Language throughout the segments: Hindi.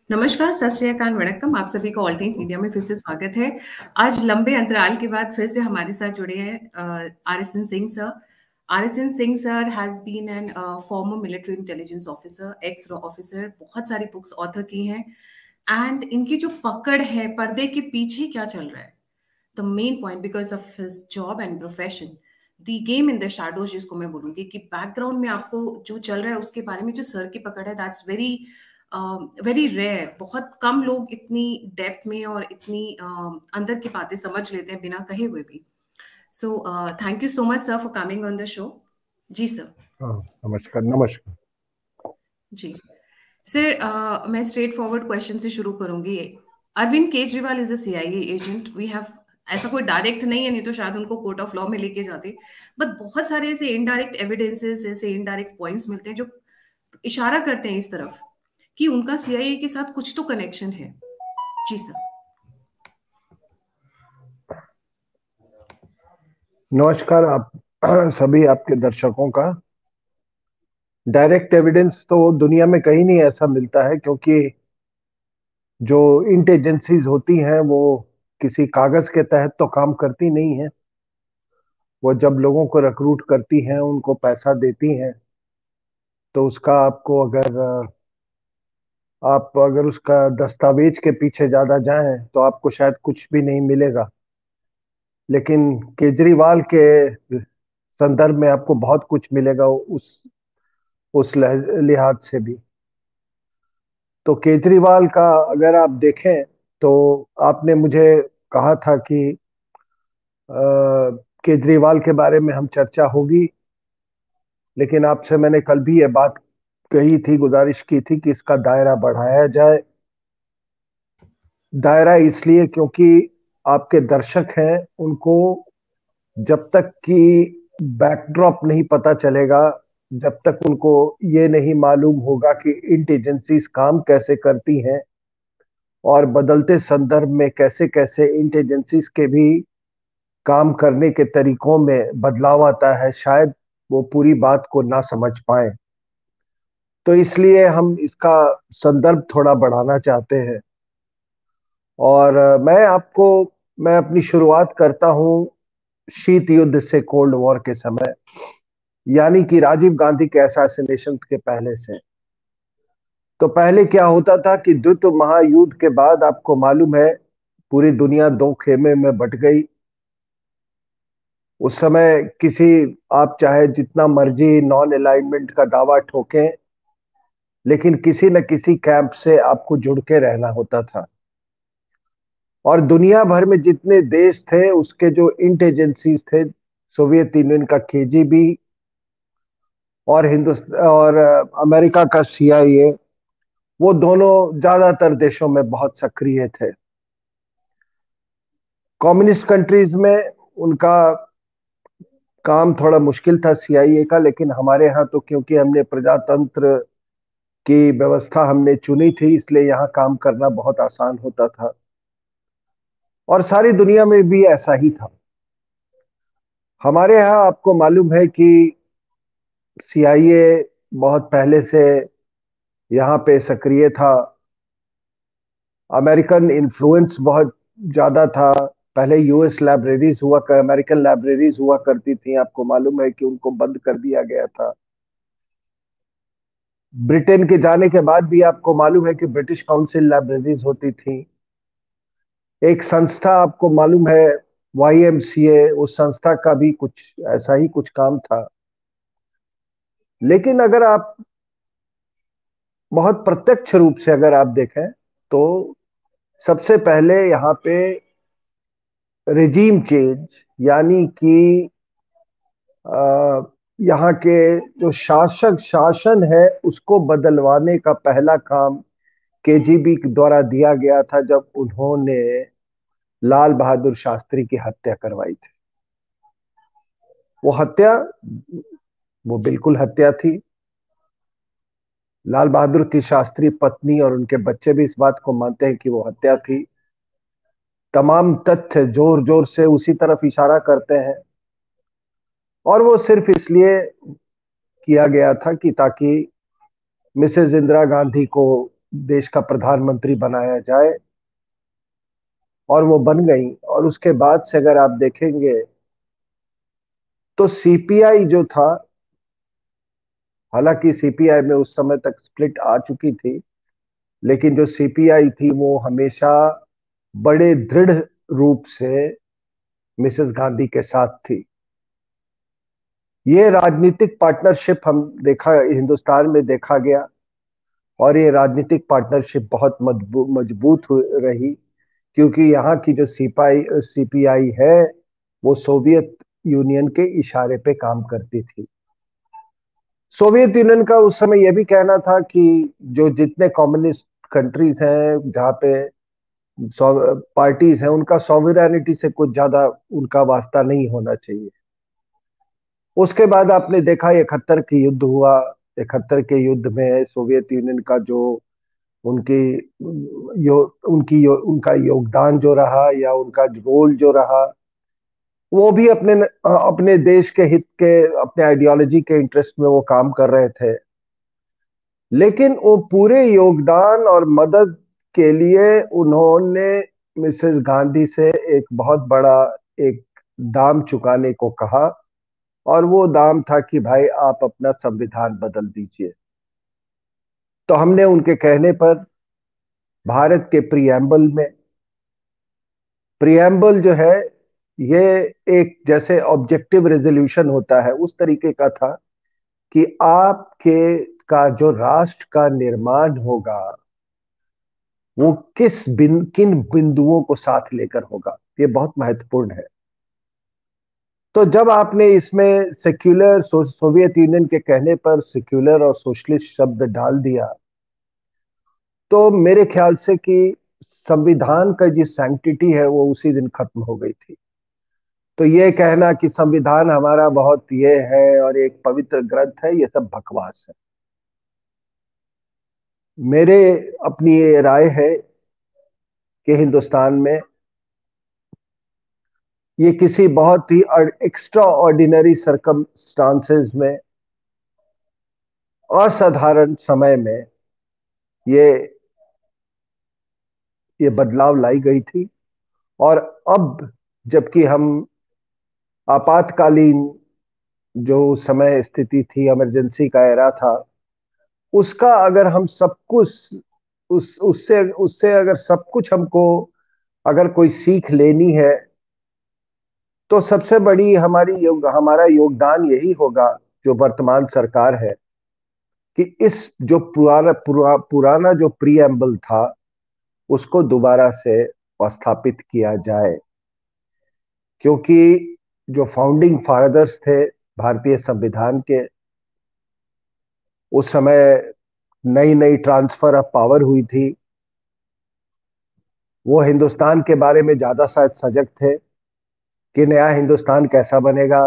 नमस्कार, सत श्री अकाल, वणक्कम। आप सभी का ऑल्टरनेट मीडिया में फिर से स्वागत है। आज लंबे अंतराल के बाद फिर से हमारे साथ जुड़े हैं R S N. Singh sir. R S N. Singh sir has been an former military intelligence officer, ex officer, बहुत सारी बुक्स ऑथर की हैं। एंड इनकी जो पकड़ है पर्दे के पीछे क्या चल रहा है, the main point because of his job and profession, the game in the shadows, जिसको मैं बोलूंगी कि बैकग्राउंड में आपको जो चल रहा है उसके बारे में जो सर की पकड़ है, दैट्स वेरी वेरी रेयर। बहुत कम लोग इतनी डेप्थ में और इतनी अंदर की बातें समझ लेते हैं बिना कहे हुए भी। So thank you so much sir for coming on the show. जी सर। हाँ, नमस्कार नमस्कार। जी सर, मैं स्ट्रेट फॉरवर्ड क्वेश्चन से शुरू करूंगी। Arvind Kejriwal is a CIA agent. We have, ऐसा कोई डायरेक्ट नहीं है, नहीं तो शायद उनको कोर्ट ऑफ लॉ में लेके जाते, बट बहुत सारे ऐसे इनडायरेक्ट एविडेंसेस, ऐसे इनडायरेक्ट पॉइंट्स मिलते हैं जो इशारा करते हैं इस तरफ कि उनका सीआईए के साथ कुछ तो कनेक्शन है। जी सर। नमस्कार आप सभी आपके दर्शकों का। डायरेक्ट एविडेंस तो दुनिया में कहीं नहीं ऐसा मिलता है, क्योंकि जो इंटेलिजेंसीज होती हैं वो किसी कागज के तहत तो काम करती नहीं है। वो जब लोगों को रिक्रूट करती हैं, उनको पैसा देती हैं, तो उसका आपको आप अगर उसका दस्तावेज के पीछे ज्यादा जाएं तो आपको शायद कुछ भी नहीं मिलेगा। लेकिन केजरीवाल के संदर्भ में आपको बहुत कुछ मिलेगा, लिहाज से भी। तो केजरीवाल का अगर आप देखें, तो आपने मुझे कहा था कि केजरीवाल के बारे में हम चर्चा होगी, लेकिन आपसे मैंने कल भी ये बात कही थी, गुजारिश की थी कि इसका दायरा बढ़ाया जाए। दायरा इसलिए क्योंकि आपके दर्शक हैं, उनको जब तक कि बैकड्रॉप नहीं पता चलेगा, जब तक उनको ये नहीं मालूम होगा कि इंटेलिजेंसीज काम कैसे करती हैं और बदलते संदर्भ में कैसे कैसे इंटेलिजेंसीज के भी काम करने के तरीकों में बदलाव आता है, शायद वो पूरी बात को ना समझ पाए। तो इसलिए हम इसका संदर्भ थोड़ा बढ़ाना चाहते हैं। और मैं अपनी शुरुआत करता हूं शीत युद्ध से, कोल्ड वॉर के समय, यानी कि राजीव गांधी के असैसिनेशन के पहले से। तो पहले क्या होता था कि द्वितीय महायुद्ध के बाद आपको मालूम है पूरी दुनिया दो खेमे में बट गई। उस समय आप चाहे जितना मर्जी नॉन अलाइनमेंट का दावा ठोकें, लेकिन किसी न किसी कैंप से आपको जुड़ के रहना होता था। और दुनिया भर में जितने देश थे उसके जो इंटेलिजेंसीज थे, सोवियत यूनियन का केजीबी और हिंदुस्तान और अमेरिका का सीआईए, वो दोनों ज्यादातर देशों में बहुत सक्रिय थे। कम्युनिस्ट कंट्रीज में उनका काम थोड़ा मुश्किल था सीआईए का, लेकिन हमारे यहाँ तो क्योंकि हमने प्रजातंत्र की व्यवस्था हमने चुनी थी, इसलिए यहाँ काम करना बहुत आसान होता था। और सारी दुनिया में भी ऐसा ही था। हमारे यहाँ आपको मालूम है कि सीआईए बहुत पहले से यहाँ पे सक्रिय था। अमेरिकन इन्फ्लुएंस बहुत ज्यादा था। पहले यूएस लाइब्रेरीज अमेरिकन लाइब्रेरीज हुआ करती थी, आपको मालूम है कि उनको बंद कर दिया गया था। ब्रिटेन के जाने के बाद भी आपको मालूम है कि ब्रिटिश काउंसिल लाइब्रेरीज होती थी। एक संस्था आपको मालूम है, वाईएमसीए, उस संस्था का भी कुछ ऐसा ही कुछ काम था। लेकिन अगर आप बहुत प्रत्यक्ष रूप से अगर आप देखें, तो सबसे पहले यहाँ पे रिजीम चेंज, यानी कि अ, यहाँ के जो शासन है उसको बदलवाने का पहला काम केजीबी द्वारा दिया गया था, जब उन्होंने लाल बहादुर शास्त्री की हत्या करवाई थी। वो हत्या, वो बिल्कुल हत्या थी। लाल बहादुर की शास्त्री पत्नी और उनके बच्चे भी इस बात को मानते हैं कि वो हत्या थी। तमाम तथ्य जोर जोर से उसी तरफ इशारा करते हैं। और वो सिर्फ इसलिए किया गया था कि ताकि मिसेज इंदिरा गांधी को देश का प्रधानमंत्री बनाया जाए, और वो बन गई। और उसके बाद से अगर आप देखेंगे तो सीपीआई जो था, हालांकि सीपीआई में उस समय तक स्प्लिट आ चुकी थी, लेकिन जो सीपीआई थी वो हमेशा बड़े दृढ़ रूप से मिसेस गांधी के साथ थी। ये राजनीतिक पार्टनरशिप हम देखा, हिंदुस्तान में देखा गया, और ये राजनीतिक पार्टनरशिप बहुत मजबूत रही, क्योंकि यहाँ की जो सीपीआई है वो सोवियत यूनियन के इशारे पे काम करती थी। सोवियत यूनियन का उस समय यह भी कहना था कि जो जितने कम्युनिस्ट कंट्रीज हैं जहाँ पे पार्टीज हैं, उनका सॉवरेनिटी से कुछ ज्यादा उनका वास्ता नहीं होना चाहिए। उसके बाद आपने देखा 71 की युद्ध हुआ। 71 के युद्ध में सोवियत यूनियन का जो उनकी उनका योगदान जो रहा, या उनका रोल जो रहा, वो भी अपने देश के हित के, अपने आइडियोलॉजी के इंटरेस्ट में वो काम कर रहे थे। लेकिन वो पूरे योगदान और मदद के लिए उन्होंने मिसेस गांधी से एक बहुत बड़ा एक दाम चुकाने को कहा, और वो दाम था कि भाई आप अपना संविधान बदल दीजिए। तो हमने उनके कहने पर भारत के प्रियम्बल जो है, ये एक जैसे ऑब्जेक्टिव रेजोल्यूशन होता है उस तरीके का था कि आपके का जो राष्ट्र का निर्माण होगा वो किन बिंदुओं को साथ लेकर होगा, ये बहुत महत्वपूर्ण है। तो जब आपने इसमें सेक्युलर सोवियत यूनियन के कहने पर सेक्युलर और सोशलिस्ट शब्द डाल दिया, तो मेरे ख्याल से कि संविधान का जो सैंक्टिटी है वो उसी दिन खत्म हो गई थी। तो ये कहना कि संविधान हमारा बहुत ये है और एक पवित्र ग्रंथ है, ये सब बकवास है। मेरे अपनी ये राय है कि हिंदुस्तान में ये किसी बहुत ही एक्स्ट्रा ऑर्डिनरी सरकमस्टांसेस में, असाधारण समय में ये ये बदलाव लाई गई थी। और अब जबकि हम आपातकालीन जो समय स्थिति थी, इमरजेंसी का एरा था, उसका अगर हम सब कुछ उस उससे उससे अगर सब कुछ हमको अगर कोई सीख लेनी है, तो सबसे बड़ी हमारा योगदान यही होगा, जो वर्तमान सरकार है, कि इस जो पुराना जो प्रीएम्बल था उसको दोबारा से स्थापित किया जाए। क्योंकि जो फाउंडिंग फादर्स थे भारतीय संविधान के, उस समय नई नई ट्रांसफर ऑफ पावर हुई थी। वो हिंदुस्तान के बारे में ज्यादा शायद सजग थे कि नया हिंदुस्तान कैसा बनेगा।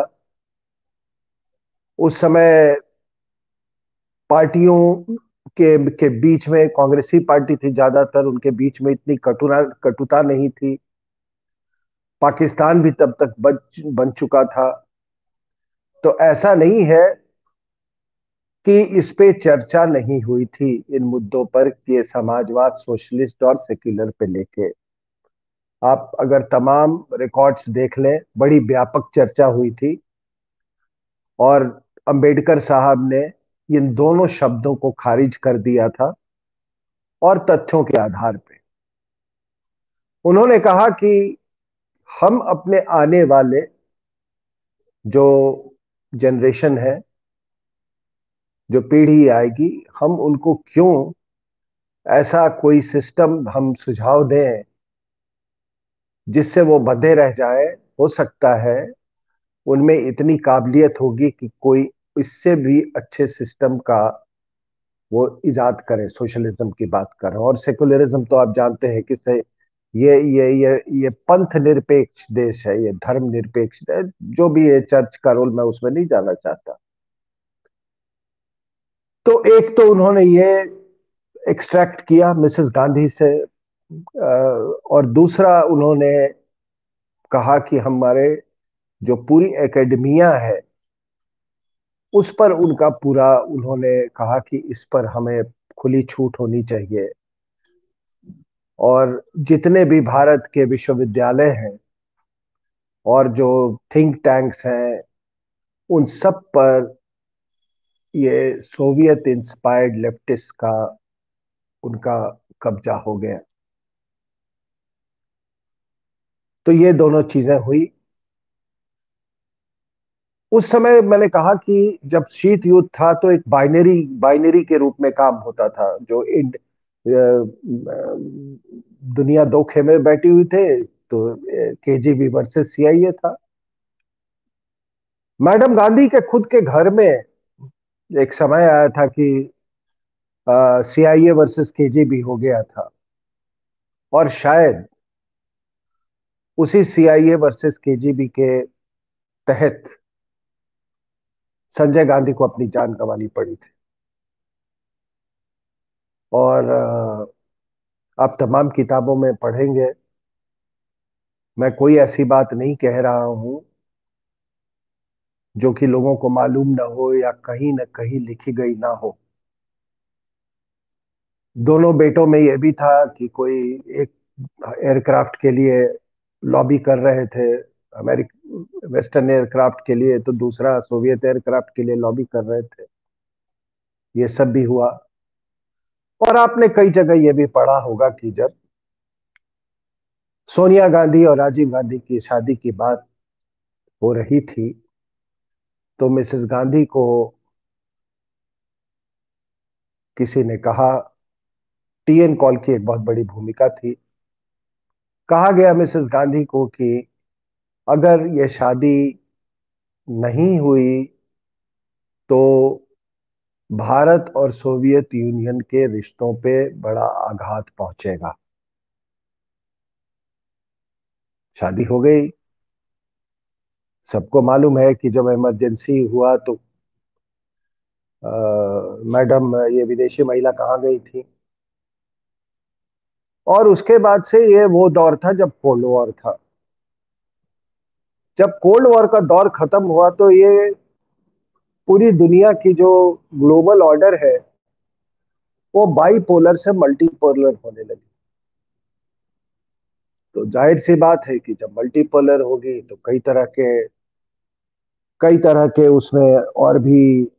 उस समय पार्टियों के बीच में कांग्रेसी पार्टी थी ज्यादातर, उनके बीच में इतनी कटुता नहीं थी। पाकिस्तान भी तब तक बन चुका था। तो ऐसा नहीं है कि इस पे चर्चा नहीं हुई थी, इन मुद्दों पर, कि ये समाजवाद, सोशलिस्ट और सेक्युलर पे लेके आप अगर तमाम रिकॉर्ड्स देख लें, बड़ी व्यापक चर्चा हुई थी। और अंबेडकर साहब ने इन दोनों शब्दों को खारिज कर दिया था, और तथ्यों के आधार पे उन्होंने कहा कि हम अपने आने वाले जो जनरेशन है, जो पीढ़ी आएगी, हम उनको क्यों ऐसा कोई सिस्टम हम सुझाव दें जिससे वो बंधे रह जाए। हो सकता है उनमें इतनी काबिलियत होगी कि कोई इससे भी अच्छे सिस्टम का वो इजाद करे। सोशलिज्म की बात कर रहे हैं, और सेकुलरिज्म तो आप जानते हैं कि से ये पंथ निरपेक्ष देश है, ये धर्म निरपेक्ष है। जो भी है चर्च का रोल, मैं उसमें नहीं जाना चाहता। तो एक तो उन्होंने ये एक्सट्रैक्ट किया मिसेस गांधी से, और दूसरा उन्होंने कहा कि हमारे जो पूरी एकेडमिया है उस पर उनका पूरा, उन्होंने कहा कि इस पर हमें खुली छूट होनी चाहिए। और जितने भी भारत के विश्वविद्यालय हैं और जो थिंक टैंक्स हैं, उन सब पर ये सोवियत इंस्पायर्ड लेफ्टिस्ट का उनका कब्जा हो गया। तो ये दोनों चीजें हुई। उस समय मैंने कहा कि जब शीत युद्ध था तो एक बाइनरी बाइनरी के रूप में काम होता था। जो दुनिया दो खेमे में बैठी हुई थे, तो केजीबी वर्सेस सीआईए था। मैडम गांधी के खुद के घर में एक समय आया था कि सीआईए वर्सेस केजीबी हो गया था, और शायद उसी सीआईए वर्सेस केजीबी के तहत संजय गांधी को अपनी जान गंवानी पड़ी थी। और आप तमाम किताबों में पढ़ेंगे, मैं कोई ऐसी बात नहीं कह रहा हूं जो कि लोगों को मालूम ना हो या कहीं ना कहीं लिखी गई ना हो। दोनों बेटों में यह भी था कि कोई एक एयरक्राफ्ट के लिए लॉबी कर रहे थे, अमेरिक वेस्टर्न एयरक्राफ्ट के लिए, तो दूसरा सोवियत एयरक्राफ्ट के लिए लॉबी कर रहे थे। ये सब भी हुआ। और आपने कई जगह यह भी पढ़ा होगा कि जब सोनिया गांधी और राजीव गांधी की शादी की बात हो रही थी, तो मिसेस गांधी को किसी ने कहा, टीएन कॉल की एक बहुत बड़ी भूमिका थी, कहा गया मिसेस गांधी को कि अगर यह शादी नहीं हुई तो भारत और सोवियत यूनियन के रिश्तों पे बड़ा आघात पहुंचेगा। शादी हो गई। सबको मालूम है कि जब इमरजेंसी हुआ तो मैडम ये विदेशी महिला कहाँ गई थी। और उसके बाद से ये वो दौर था जब कोल्ड वॉर था। जब कोल्ड वॉर का दौर खत्म हुआ तो ये पूरी दुनिया की जो ग्लोबल ऑर्डर है वो बाईपोलर से मल्टीपोलर होने लगी। तो जाहिर सी बात है कि जब मल्टीपोलर होगी तो कई तरह के उसमें और भी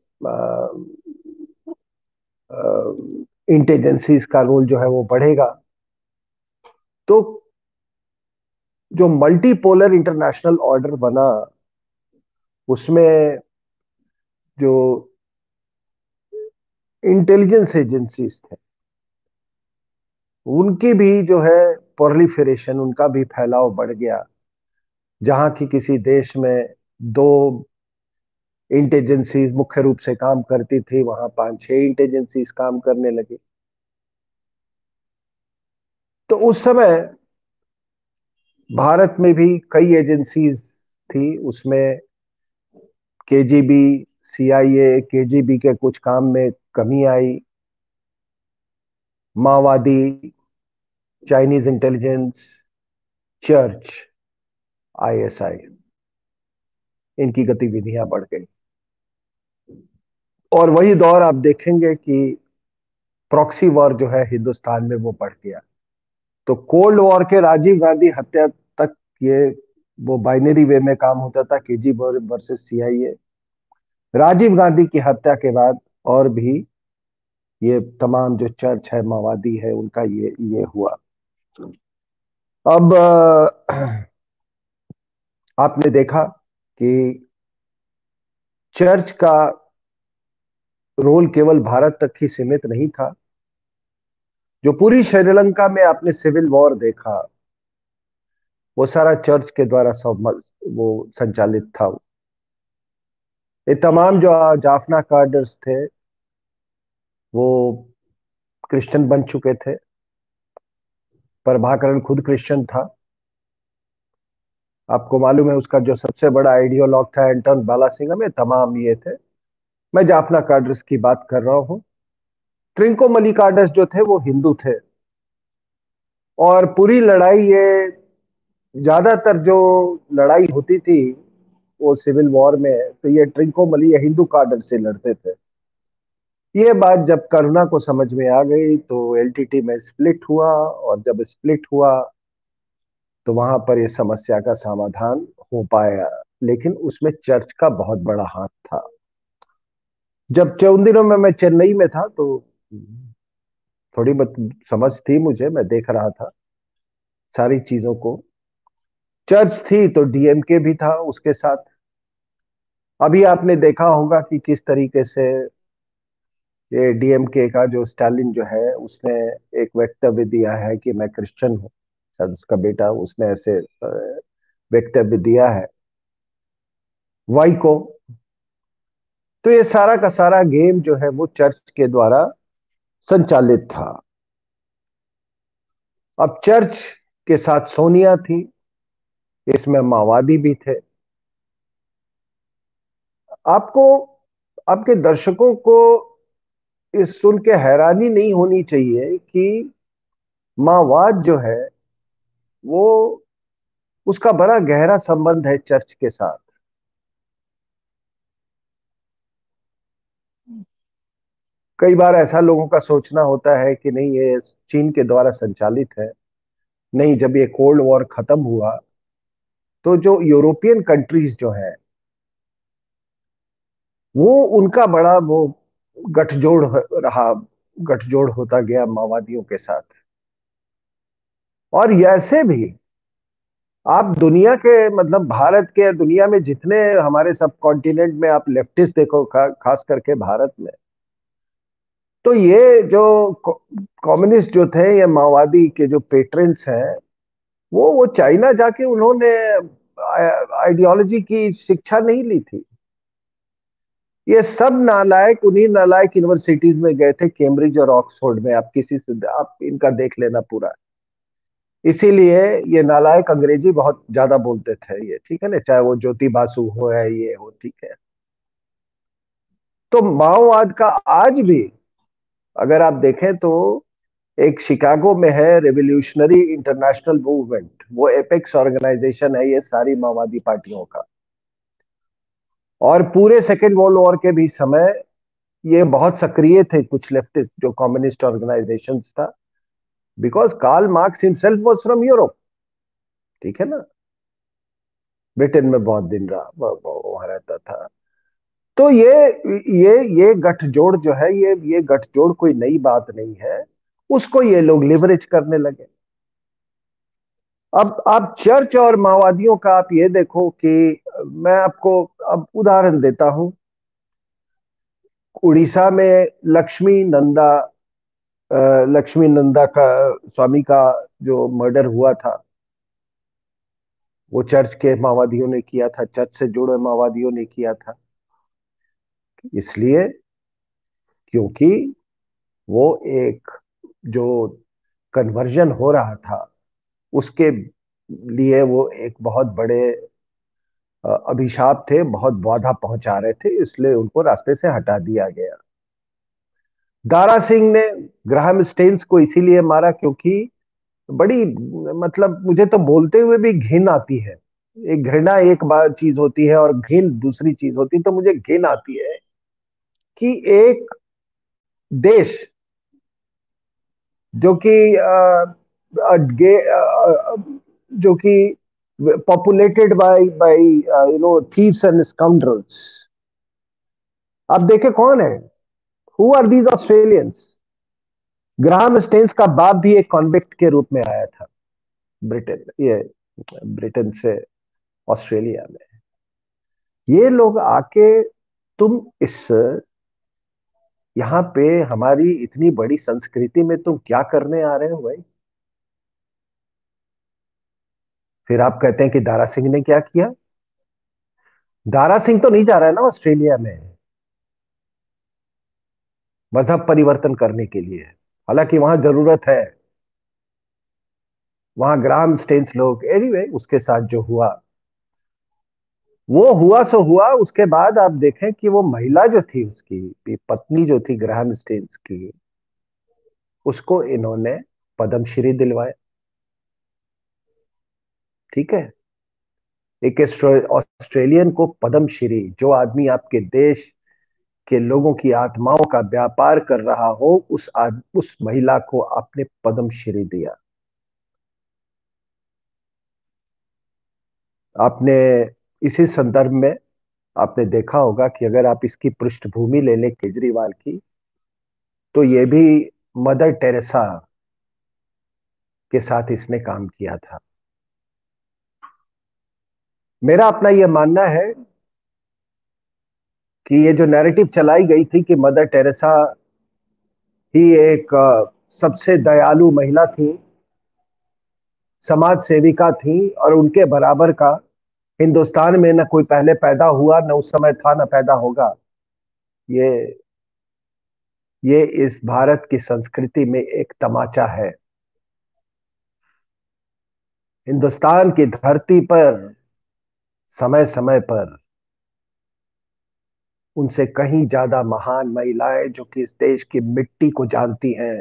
इंटेलिजेंसीज का रोल जो है वो बढ़ेगा। तो जो मल्टीपोलर इंटरनेशनल ऑर्डर बना, उसमें जो इंटेलिजेंस एजेंसीज थे उनकी भी जो है प्रोलिफरेशन, उनका भी फैलाव बढ़ गया। जहां की किसी देश में दो इंटेलिजेंसीज मुख्य रूप से काम करती थी, वहां पांच छह इंटेलिजेंसीज काम करने लगी। तो उस समय भारत में भी कई एजेंसीज थी। उसमें केजीबी, सीआईए, केजीबी के कुछ काम में कमी आई। माओवादी, चाइनीज इंटेलिजेंस, चर्च, आईएसआई, इनकी गतिविधियां बढ़ गई। और वही दौर आप देखेंगे कि प्रॉक्सी वॉर जो है हिंदुस्तान में वो बढ़ गया। तो कोल्ड वॉर के राजीव गांधी हत्या तक ये वो बाइनरी वे में काम होता था, KG versus CIA. Rajiv Gandhi की हत्या के बाद और भी ये तमाम जो चर्च है, माओवादी है, उनका ये हुआ। अब आपने देखा कि चर्च का रोल केवल भारत तक ही सीमित नहीं था। जो पूरी श्रीलंका में आपने सिविल वॉर देखा, वो सारा चर्च के द्वारा सब वो संचालित था। ये तमाम जो जाफना कार्डर्स थे वो क्रिश्चियन बन चुके थे। प्रभाकरण खुद क्रिश्चियन था। आपको मालूम है उसका जो सबसे बड़ा आइडियोलॉग था एंटन बालासिंघम, में तमाम ये थे। मैं जाफना कार्डर्स की बात कर रहा हूं। ट्रिंको मलिकार्डस जो थे वो हिंदू थे। और पूरी लड़ाई ये ज्यादातर जो लड़ाई होती थी वो सिविल वॉर में, तो ये ट्रिंको मली या हिंदू कार्डर से लड़ते थे। ये बात जब करुणा को समझ में आ गई तो एलटीटी में स्प्लिट हुआ, और जब स्प्लिट हुआ तो वहां पर इस समस्या का समाधान हो पाया। लेकिन उसमें चर्च का बहुत बड़ा हाथ था। जब उन दिनों में मैं चेन्नई में था तो थोड़ी बहुत समझ थी मुझे, मैं देख रहा था सारी चीजों को। चर्च थी तो डीएमके भी था उसके साथ। अभी आपने देखा होगा कि किस तरीके से ये डीएमके का जो स्टालिन जो है उसने एक वक्तव्य दिया है कि मैं क्रिश्चियन हूँ। शायद उसका बेटा, उसने ऐसे वक्तव्य दिया है वाई को। तो ये सारा का सारा गेम जो है वो चर्च के द्वारा संचालित था। अब चर्च के साथ सोनिया थी, इसमें माओवादी भी थे। आपको, आपके दर्शकों को इस सुन के हैरानी नहीं होनी चाहिए कि माओवाद जो है वो, उसका बड़ा गहरा संबंध है चर्च के साथ। कई बार ऐसा लोगों का सोचना होता है कि नहीं ये चीन के द्वारा संचालित है। नहीं, जब ये कोल्ड वॉर खत्म हुआ तो जो यूरोपियन कंट्रीज जो है वो, उनका बड़ा वो गठजोड़ रहा, गठजोड़ होता गया माओवादियों के साथ। और ऐसे भी आप दुनिया के, मतलब भारत के, दुनिया में जितने हमारे सब कॉन्टिनेंट में आप लेफ्टिस्ट देखो, खास करके भारत में, तो ये जो कम्युनिस्ट जो थे, ये माओवादी के जो पेट्रेंट्स हैं, वो चाइना जाके उन्होंने आइडियोलॉजी की शिक्षा नहीं ली थी। ये सब नालायक उन्हीं नालायक यूनिवर्सिटीज में गए थे, कैम्ब्रिज और ऑक्सफोर्ड में। आप किसी से आप इनका देख लेना पूरा। इसीलिए ये नालायक अंग्रेजी बहुत ज्यादा बोलते थे ये, ठीक है ना, चाहे वो ज्योति बासु हो है, ये हो, ठीक है। तो माओवाद का आज भी अगर आप देखें तो एक शिकागो में है रेवोल्यूशनरी इंटरनेशनल मूवमेंट, वो एपेक्स ऑर्गेनाइजेशन है ये सारी माओवादी पार्टियों का। और पूरे सेकेंड वर्ल्ड वॉर के भी समय ये बहुत सक्रिय थे, कुछ लेफ्टिस्ट जो कम्युनिस्ट ऑर्गेनाइजेशंस था, because Karl Marx himself was from Europe, ठीक है ना। ब्रिटेन में बहुत दिन रहा, वहां रहता था। तो ये गठजोड़ जो है, ये गठजोड़ कोई नई बात नहीं है। उसको ये लोग लिवरेज करने लगे। अब आप चर्च और माओवादियों का आप ये देखो कि मैं आपको अब उदाहरण देता हूं। उड़ीसा में लक्ष्मी नंदा का स्वामी का जो मर्डर हुआ था, वो चर्च के माओवादियों ने किया था, चर्च से जुड़े माओवादियों ने किया था। इसलिए क्योंकि वो एक जो कन्वर्जन हो रहा था उसके लिए वो एक बहुत बड़े अभिशाप थे, बहुत बाधा पहुंचा रहे थे, इसलिए उनको रास्ते से हटा दिया गया। दारा सिंह ने ग्राहम स्टेन्स को इसीलिए मारा क्योंकि बड़ी, मतलब मुझे तो बोलते हुए भी घिन आती है। एक घृणा एक बार चीज होती है और घिन दूसरी चीज होती है। तो मुझे घिन आती है कि एक देश जो कि जो कि populated by thieves and scoundrels. आप देखे कौन है, who are these Australians. Graham Staines का बाप भी एक कॉन्विक्ट के रूप में आया था ब्रिटेन से ऑस्ट्रेलिया में। ये लोग आके, तुम इस यहाँ पे हमारी इतनी बड़ी संस्कृति में तुम क्या करने आ रहे हो भाई। फिर आप कहते हैं कि दारा सिंह ने क्या किया। दारा सिंह तो नहीं जा रहा है ना ऑस्ट्रेलिया में मजहब परिवर्तन करने के लिए, हालांकि वहां जरूरत है। वहां ग्राहम स्टेन्स लोग, एनीवे उसके साथ जो हुआ वो हुआ सो हुआ। उसके बाद आप देखें कि वो महिला जो थी, उसकी पत्नी जो थी ग्राहम स्टेन्स की, उसको इन्होंने पद्मश्री दिलवाया, ठीक है। एक ऑस्ट्रेलियन को पद्मश्री, जो आदमी आपके देश कि लोगों की आत्माओं का व्यापार कर रहा हो, उस महिला को आपने पद्मश्री दिया। आपने इसी संदर्भ में आपने देखा होगा कि अगर आप इसकी पृष्ठभूमि ले लें केजरीवाल की, तो ये भी मदर टेरेसा के साथ इसने काम किया था। मेरा अपना यह मानना है कि ये जो नैरेटिव चलाई गई थी कि मदर टेरेसा ही एक सबसे दयालु महिला थी, समाज सेविका थी, और उनके बराबर का हिंदुस्तान में न कोई पहले पैदा हुआ, न उस समय था, न पैदा होगा। ये ये इस भारत की संस्कृति में एक तमाचा है। हिंदुस्तान की धरती पर समय समय पर उनसे कहीं ज्यादा महान महिलाएं जो कि इस देश की मिट्टी को जानती हैं,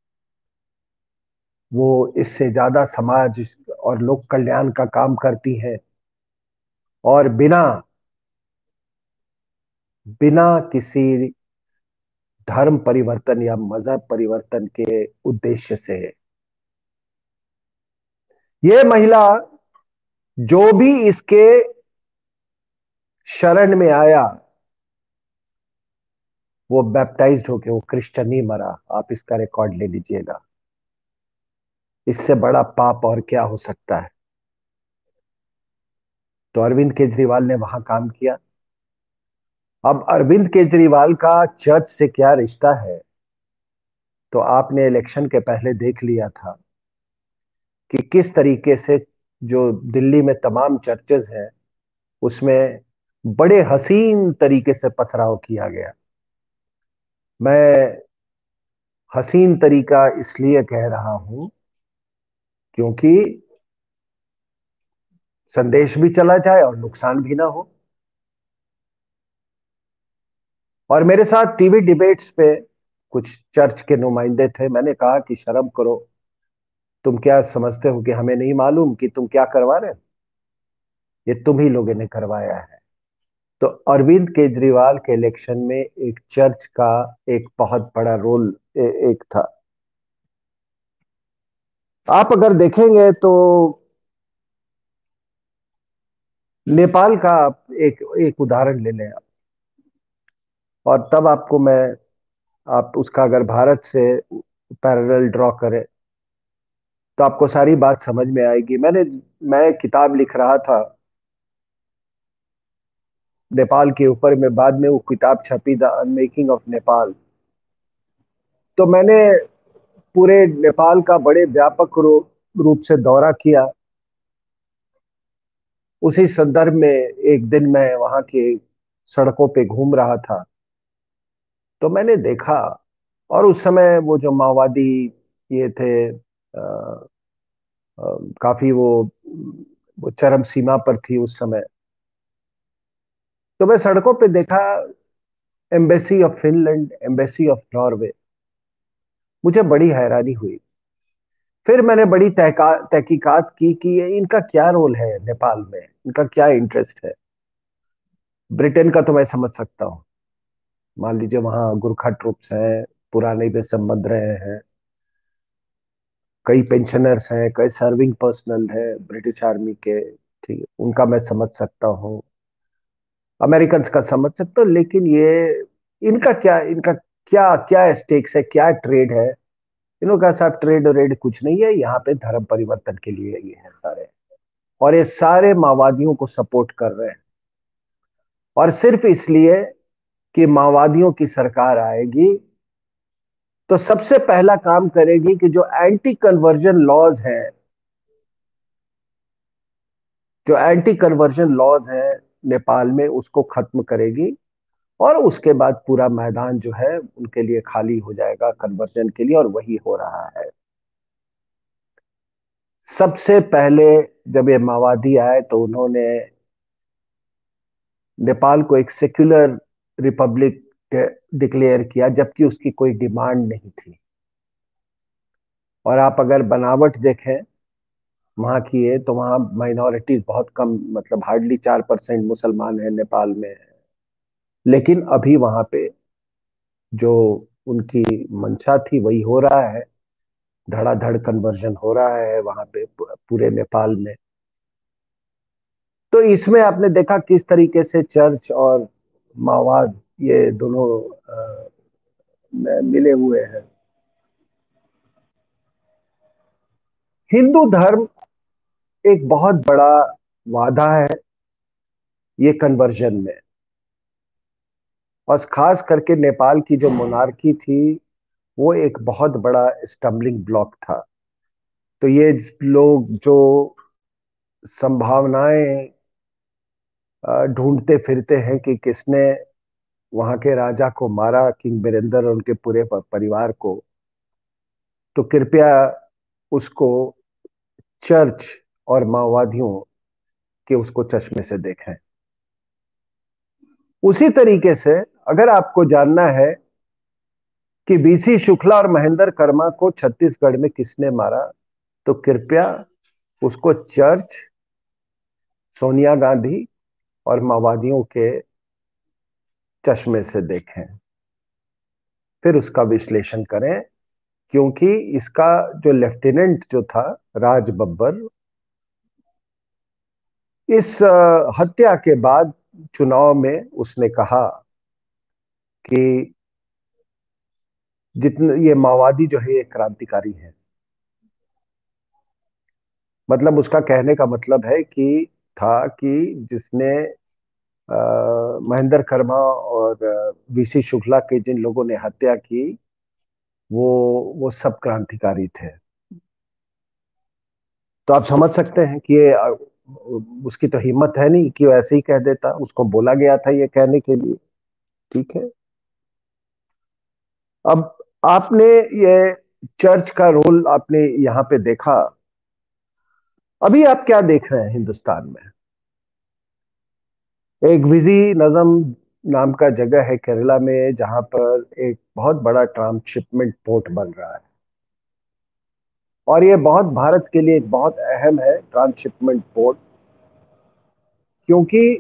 वो इससे ज्यादा समाज और लोक कल्याण का काम करती हैं, और बिना बिना किसी धर्म परिवर्तन या मजहब परिवर्तन के उद्देश्य से। ये महिला जो भी इसके शरण में आया, वो बैप्टाइज्ड होके, वो क्रिश्चियन ही मरा। आप इसका रिकॉर्ड ले लीजिएगा। इससे बड़ा पाप और क्या हो सकता है। तो अरविंद केजरीवाल ने वहां काम किया। अब अरविंद केजरीवाल का चर्च से क्या रिश्ता है, तो आपने इलेक्शन के पहले देख लिया था कि किस तरीके से जो दिल्ली में तमाम चर्चेज हैं उसमें बड़े हसीन तरीके से पथराव किया गया। मैं हसीन तरीका इसलिए कह रहा हूं क्योंकि संदेश भी चला जाए और नुकसान भी ना हो। और मेरे साथ टीवी डिबेट्स पे कुछ चर्च के नुमाइंदे थे। मैंने कहा कि शर्म करो, तुम क्या समझते हो कि हमें नहीं मालूम कि तुम क्या करवा रहे हो? ये तुम ही लोगों ने करवाया है। तो अरविंद केजरीवाल के इलेक्शन में एक चर्च का एक बहुत बड़ा रोल एक था। आप अगर देखेंगे तो नेपाल का एक एक उदाहरण ले लें आप, और तब आपको मैं आप उसका अगर भारत से पैरेलल ड्रॉ करें तो आपको सारी बात समझ में आएगी। मैं किताब लिख रहा था नेपाल के ऊपर में, बाद में वो किताब छपी, द अनमेकिंग ऑफ नेपाल। तो मैंने पूरे नेपाल का बड़े व्यापक रूप से दौरा किया। उसी संदर्भ में एक दिन मैं वहां की सड़कों पे घूम रहा था, तो मैंने देखा, और उस समय वो जो माओवादी ये थे, काफी वो चरम सीमा पर थी उस समय। तो मैं सड़कों पे देखा embassy of Finland, embassy of Norway. मुझे बड़ी हैरानी हुई। फिर मैंने बड़ी तहकीकात की कि ये इनका क्या रोल है नेपाल में, इनका क्या इंटरेस्ट है। ब्रिटेन का तो मैं समझ सकता हूँ। मान लीजिए वहां गुरखा ट्रुप्स हैं, पुराने भी संबंध रहे हैं, कई पेंशनर्स हैं, कई सर्विंग पर्सनल है ब्रिटिश आर्मी के, ठीक है, उनका मैं समझ सकता हूँ। अमेरिकन का समझ सकता हूँ, लेकिन ये इनका क्या क्या स्टेक्स है, क्या ट्रेड है। इन्हों का साथ ट्रेड और रेड कुछ नहीं है, यहाँ पे धर्म परिवर्तन के लिए ये है सारे। और ये सारे माओवादियों को सपोर्ट कर रहे हैं, और सिर्फ इसलिए कि माओवादियों की सरकार आएगी तो सबसे पहला काम करेगी कि जो एंटी कन्वर्जन लॉज है नेपाल में, उसको खत्म करेगी। और उसके बाद पूरा मैदान जो है उनके लिए खाली हो जाएगा कन्वर्जन के लिए, और वही हो रहा है। सबसे पहले जब ये माओवादी आए तो उन्होंने नेपाल को एक सेक्युलर रिपब्लिक डिक्लेयर किया, जबकि उसकी कोई डिमांड नहीं थी। और आप अगर बनावट देखें वहां की है, तो वहां माइनॉरिटीज बहुत कम, मतलब हार्डली 4% मुसलमान है नेपाल में। लेकिन अभी वहां पे जो उनकी मंशा थी वही हो रहा है। धड़ाधड़ कन्वर्जन हो रहा है वहां पे पूरे नेपाल में। तो इसमें आपने देखा किस तरीके से चर्च और माओवाद ये दोनों मिले हुए हैं। हिंदू धर्म एक बहुत बड़ा वादा है ये कन्वर्जन में, और खास करके नेपाल की जो मोनार्की थी वो एक बहुत बड़ा स्टम्बलिंग ब्लॉक था। तो ये लोग जो संभावनाएं ढूंढते फिरते हैं कि किसने वहां के राजा को मारा, किंग बिरेंद्र और उनके पूरे परिवार को, तो कृपया उसको चर्च और माओवादियों के उसको चश्मे से देखें। उसी तरीके से अगर आपको जानना है कि बीसी शुक्ला और महेंद्र कर्मा को छत्तीसगढ़ में किसने मारा, तो कृपया उसको चर्च, सोनिया गांधी और माओवादियों के चश्मे से देखें, फिर उसका विश्लेषण करें। क्योंकि इसका जो लेफ्टिनेंट जो था, राज बब्बर, इस हत्या के बाद चुनाव में उसने कहा कि जितने ये माओवादी जो है ये क्रांतिकारी है। मतलब उसका कहने का मतलब है कि था कि जिसने महेंद्र कर्मा और वीसी शुक्ला के जिन लोगों ने हत्या की वो वो सब क्रांतिकारी थे। तो आप समझ सकते हैं कि ये उसकी तो हिम्मत है नहीं कि वो ऐसे ही कह देता, उसको बोला गया था ये कहने के लिए। ठीक है। अब आपने ये चर्च का रोल आपने यहां पे देखा। अभी आप क्या देख रहे हैं हिंदुस्तान में? एक विजी नजम नाम का जगह है केरला में जहां पर एक बहुत बड़ा ट्रांसशिपमेंट पोर्ट बन रहा है, और ये बहुत भारत के लिए एक बहुत अहम है ट्रांसशिपमेंट पोर्ट। क्योंकि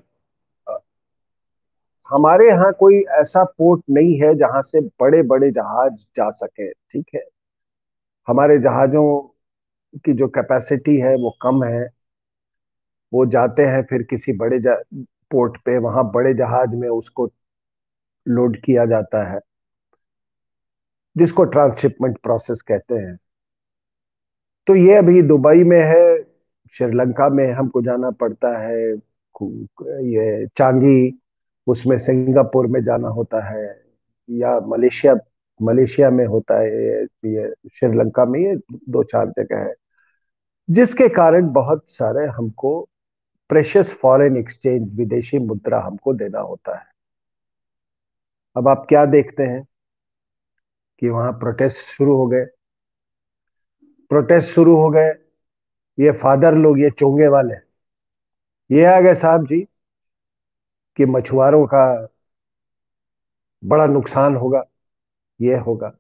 हमारे यहाँ कोई ऐसा पोर्ट नहीं है जहां से बड़े बड़े जहाज जा सके। ठीक है। हमारे जहाजों की जो कैपेसिटी है वो कम है। वो जाते हैं फिर किसी बड़े पोर्ट पे, वहां बड़े जहाज में उसको लोड किया जाता है, जिसको ट्रांसशिपमेंट प्रोसेस कहते हैं। तो ये अभी दुबई में है, श्रीलंका में हमको जाना पड़ता है, ये चांगी, उसमें सिंगापुर में जाना होता है, या मलेशिया मलेशिया में होता है, ये श्रीलंका में, ये दो चार जगह है, जिसके कारण बहुत सारे हमको प्रेशियस फॉरेन एक्सचेंज, विदेशी मुद्रा हमको देना होता है। अब आप क्या देखते हैं कि वहां प्रोटेस्ट शुरू हो गए। प्रोटेस्ट शुरू हो गए, ये फादर लोग, ये चोंगे वाले, ये आ गए साहब जी कि मछुआरों का बड़ा नुकसान होगा, ये होगा।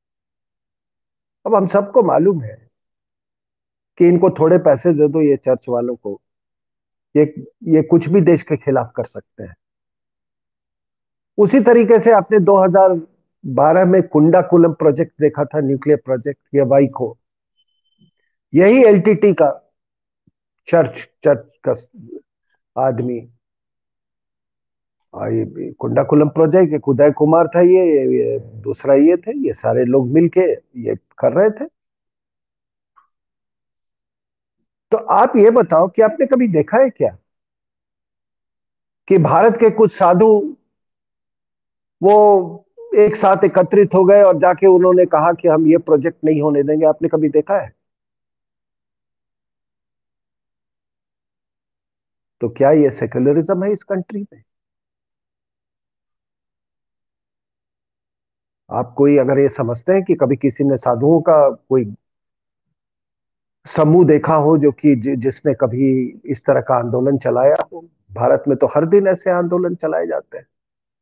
अब हम सबको मालूम है कि इनको थोड़े पैसे दे दो, ये चर्च वालों को, ये ये कुछ भी देश के खिलाफ कर सकते हैं। उसी तरीके से आपने 2012 में कुंडाकुलम प्रोजेक्ट देखा था, न्यूक्लियर प्रोजेक्ट, या वाइको, यही एलटीटी का चर्च चर्च का आदमी, ये कुंडाकुलम प्रोजेक्ट, एक उदय कुमार था, ये दूसरा ये थे, ये सारे लोग मिलके ये कर रहे थे। तो आप ये बताओ कि आपने कभी देखा है क्या कि भारत के कुछ साधु वो एक साथ एकत्रित हो गए और जाके उन्होंने कहा कि हम ये प्रोजेक्ट नहीं होने देंगे? आपने कभी देखा है? तो क्या ये सेक्युलरिज्म है इस कंट्री में? आप कोई अगर ये समझते हैं कि कभी किसी ने साधुओं का कोई समूह देखा हो जो कि जिसने कभी इस तरह का आंदोलन चलाया हो? भारत में तो हर दिन ऐसे आंदोलन चलाए जाते हैं।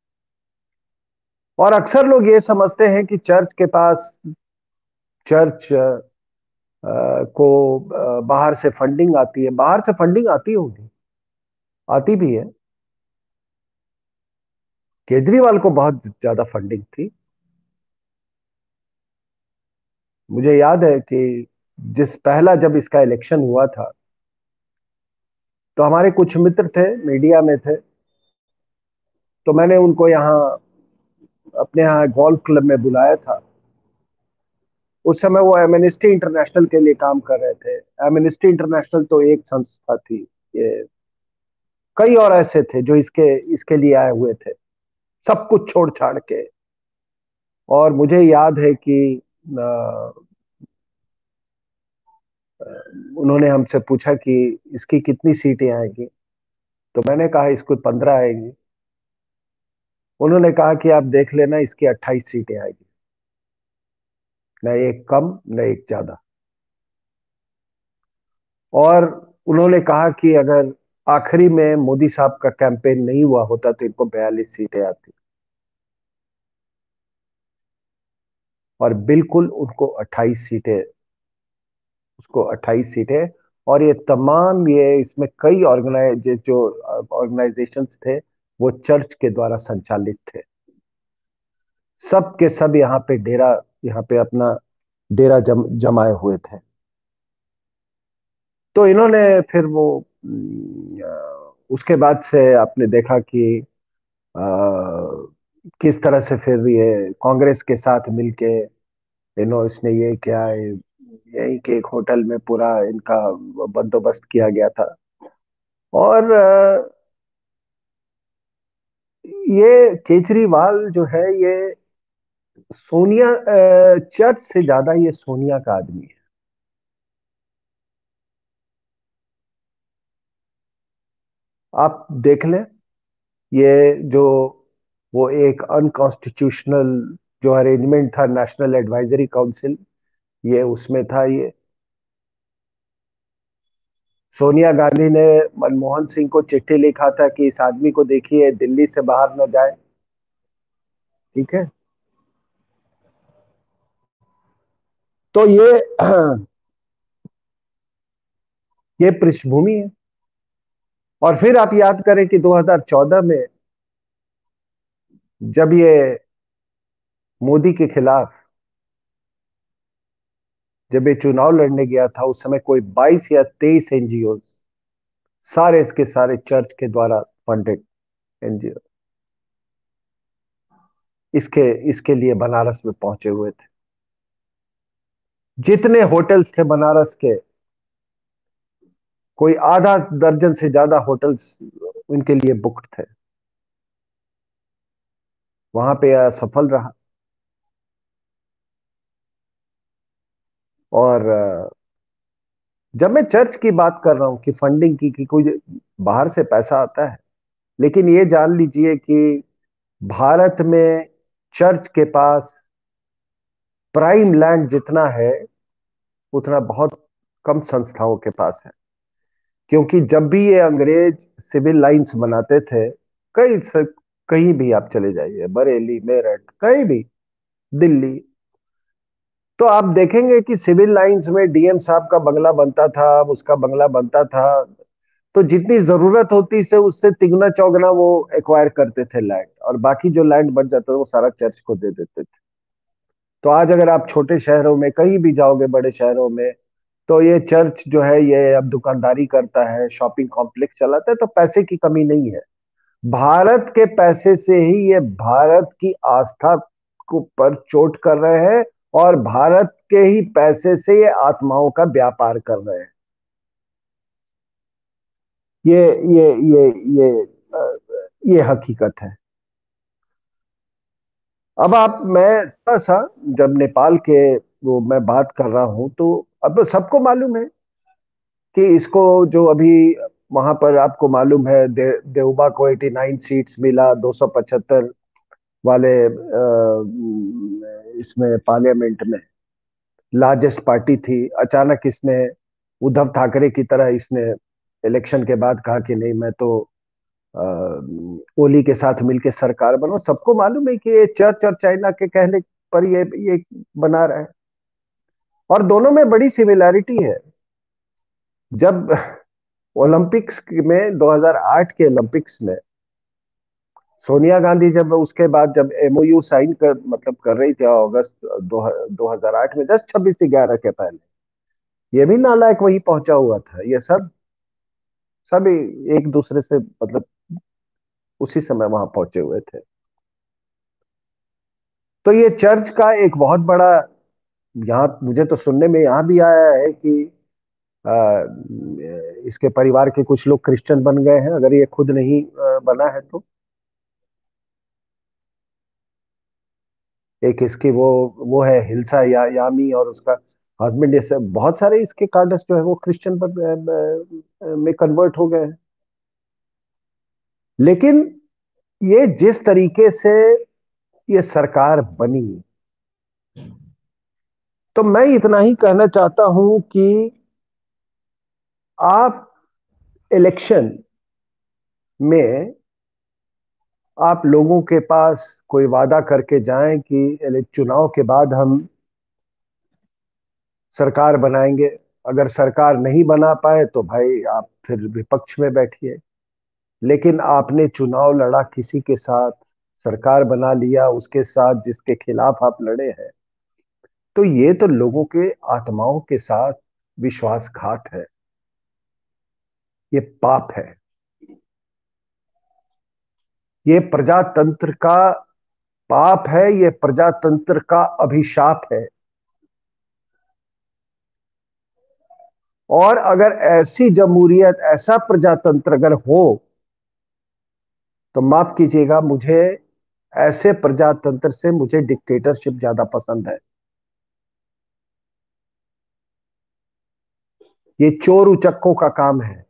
और अक्सर लोग ये समझते हैं कि चर्च के पास, चर्च को बाहर से फंडिंग आती है। बाहर से फंडिंग आती होगी, आती भी है, केजरीवाल को बहुत ज्यादा फंडिंग थी। मुझे याद है कि जिस पहला जब इसका इलेक्शन हुआ था तो हमारे कुछ मित्र थे, मीडिया में थे, तो मैंने उनको यहाँ अपने यहाँ गोल्फ क्लब में बुलाया था। उस समय वो एमनेस्टी इंटरनेशनल के लिए काम कर रहे थे। एमनेस्टी इंटरनेशनल तो एक संस्था थी, ये कई और ऐसे थे जो इसके इसके लिए आए हुए थे, सब कुछ छोड़ छाड़ के। और मुझे याद है कि उन्होंने हमसे पूछा कि इसकी कितनी सीटें आएंगी, तो मैंने कहा इसको 15 आएंगी। उन्होंने कहा कि आप देख लेना, इसकी 28 सीटें आएगी, न एक कम न एक ज्यादा। और उन्होंने कहा कि अगर आखिरी में मोदी साहब का कैंपेन नहीं हुआ होता तो इनको 42 सीटें आती। और बिल्कुल उनको 28 सीटें, उसको 28 सीटें। और ये तमाम, ये इसमें कई जो ऑर्गेनाइजेशंस थे वो चर्च के द्वारा संचालित थे। सब के सब यहाँ पे डेरा, यहाँ पे अपना डेरा जमाए हुए थे। तो इन्होंने फिर वो उसके बाद से आपने देखा कि अ, किस तरह से फिर ये कांग्रेस के साथ मिलके इसने ये क्या है, यही के एक होटल में पूरा इनका बंदोबस्त किया गया था। और ये केजरीवाल जो है, ये सोनिया चर्च से ज्यादा ये सोनिया का आदमी है। आप देख लें, ये जो वो एक अनकॉन्स्टिट्यूशनल जो अरेंजमेंट था, नेशनल एडवाइजरी काउंसिल, ये उसमें था ये। सोनिया गांधी ने मनमोहन सिंह को चिट्ठी लिखा था कि इस आदमी को देखिए दिल्ली से बाहर न जाए। ठीक है। तो ये पृष्ठभूमि है। और फिर आप याद करें कि 2014 में जब ये मोदी के खिलाफ जब ये चुनाव लड़ने गया था, उस समय कोई 22 या 23 एनजीओ, सारे इसके सारे चर्च के द्वारा फंडेड एनजीओ, इसके इसके लिए बनारस में पहुंचे हुए थे। जितने होटल्स थे बनारस के, कोई आधा दर्जन से ज्यादा होटल्स उनके लिए बुक्ड थे। वहां पे असफल रहा। और जब मैं चर्च की बात कर रहा हूं कि फंडिंग की, कि कोई बाहर से पैसा आता है, लेकिन ये जान लीजिए कि भारत में चर्च के पास प्राइम लैंड जितना है उतना बहुत कम संस्थाओं के पास है। क्योंकि जब भी ये अंग्रेज सिविल लाइंस बनाते थे, कहीं भी आप चले जाइए, बरेली, मेरठ, कहीं भी, दिल्ली, तो आप देखेंगे कि सिविल लाइंस में डीएम साहब का बंगला बनता था, उसका बंगला बनता था। तो जितनी जरूरत होती से उससे तिगुना चौगुना वो एक्वायर करते थे लैंड, और बाकी जो लैंड बच जाता था वो सारा चर्च को दे देते थे। तो आज अगर आप छोटे शहरों में कहीं भी जाओगे, बड़े शहरों में, तो ये चर्च जो है ये अब दुकानदारी करता है, शॉपिंग कॉम्प्लेक्स चलाता है, तो पैसे की कमी नहीं है। भारत के पैसे से ही ये भारत की आस्था को पर चोट कर रहे हैं, और भारत के ही पैसे से ये आत्माओं का व्यापार कर रहे हैं। ये ये ये ये अ, ये हकीकत है। अब आप, मैं थोड़ा सा, जब नेपाल के वो मैं बात कर रहा हूं, तो अब सबको मालूम है कि इसको जो अभी वहां पर आपको मालूम है, देउबा को 89 सीट्स मिला, 275 वाले इसमें पार्लियामेंट में लार्जेस्ट पार्टी थी। अचानक इसने उद्धव ठाकरे की तरह इसने इलेक्शन के बाद कहा कि नहीं, मैं तो अ, ओली के साथ मिलकर सरकार बनो। सबको मालूम है कि ये चर्च और चाइना के कहने पर ये बना रहा है। और दोनों में बड़ी सिमिलैरिटी है। जब ओलंपिक्स में 2008 के ओलंपिक्स में सोनिया गांधी जब उसके बाद जब एमओयू साइन कर मतलब कर रही थी अगस्त 2008 में, जस्ट 26/11 के पहले, ये भी नालायक वहीं पहुंचा हुआ था। ये सब एक दूसरे से मतलब उसी समय वहां पहुंचे हुए थे। तो ये चर्च का एक बहुत बड़ा, यहाँ मुझे तो सुनने में यहाँ भी आया है कि अ, इसके परिवार के कुछ लोग क्रिश्चियन बन गए हैं, अगर ये खुद नहीं बना है तो। एक इसकी वो है हिल्सा यामी, और उसका हस्बैंड, ये सब बहुत सारे इसके कार्डस जो है वो क्रिश्चियन में कन्वर्ट हो गए हैं। लेकिन ये जिस तरीके से ये सरकार बनी, तो मैं इतना ही कहना चाहता हूं कि आप इलेक्शन में आप लोगों के पास कोई वादा करके जाएं कि चुनाव के बाद हम सरकार बनाएंगे। अगर सरकार नहीं बना पाए तो भाई आप फिर विपक्ष में बैठिए। लेकिन आपने चुनाव लड़ा किसी के साथ, सरकार बना लिया उसके साथ जिसके खिलाफ आप लड़े हैं, तो ये तो लोगों के आत्माओं के साथ विश्वासघात है, ये पाप है, ये प्रजातंत्र का पाप है, ये प्रजातंत्र का अभिशाप है। और अगर ऐसी जमहूरियत, ऐसा प्रजातंत्र अगर हो, तो माफ कीजिएगा, मुझे ऐसे प्रजातंत्र से मुझे डिक्टेटरशिप ज्यादा पसंद है। ये चोर उचक्कों का काम है।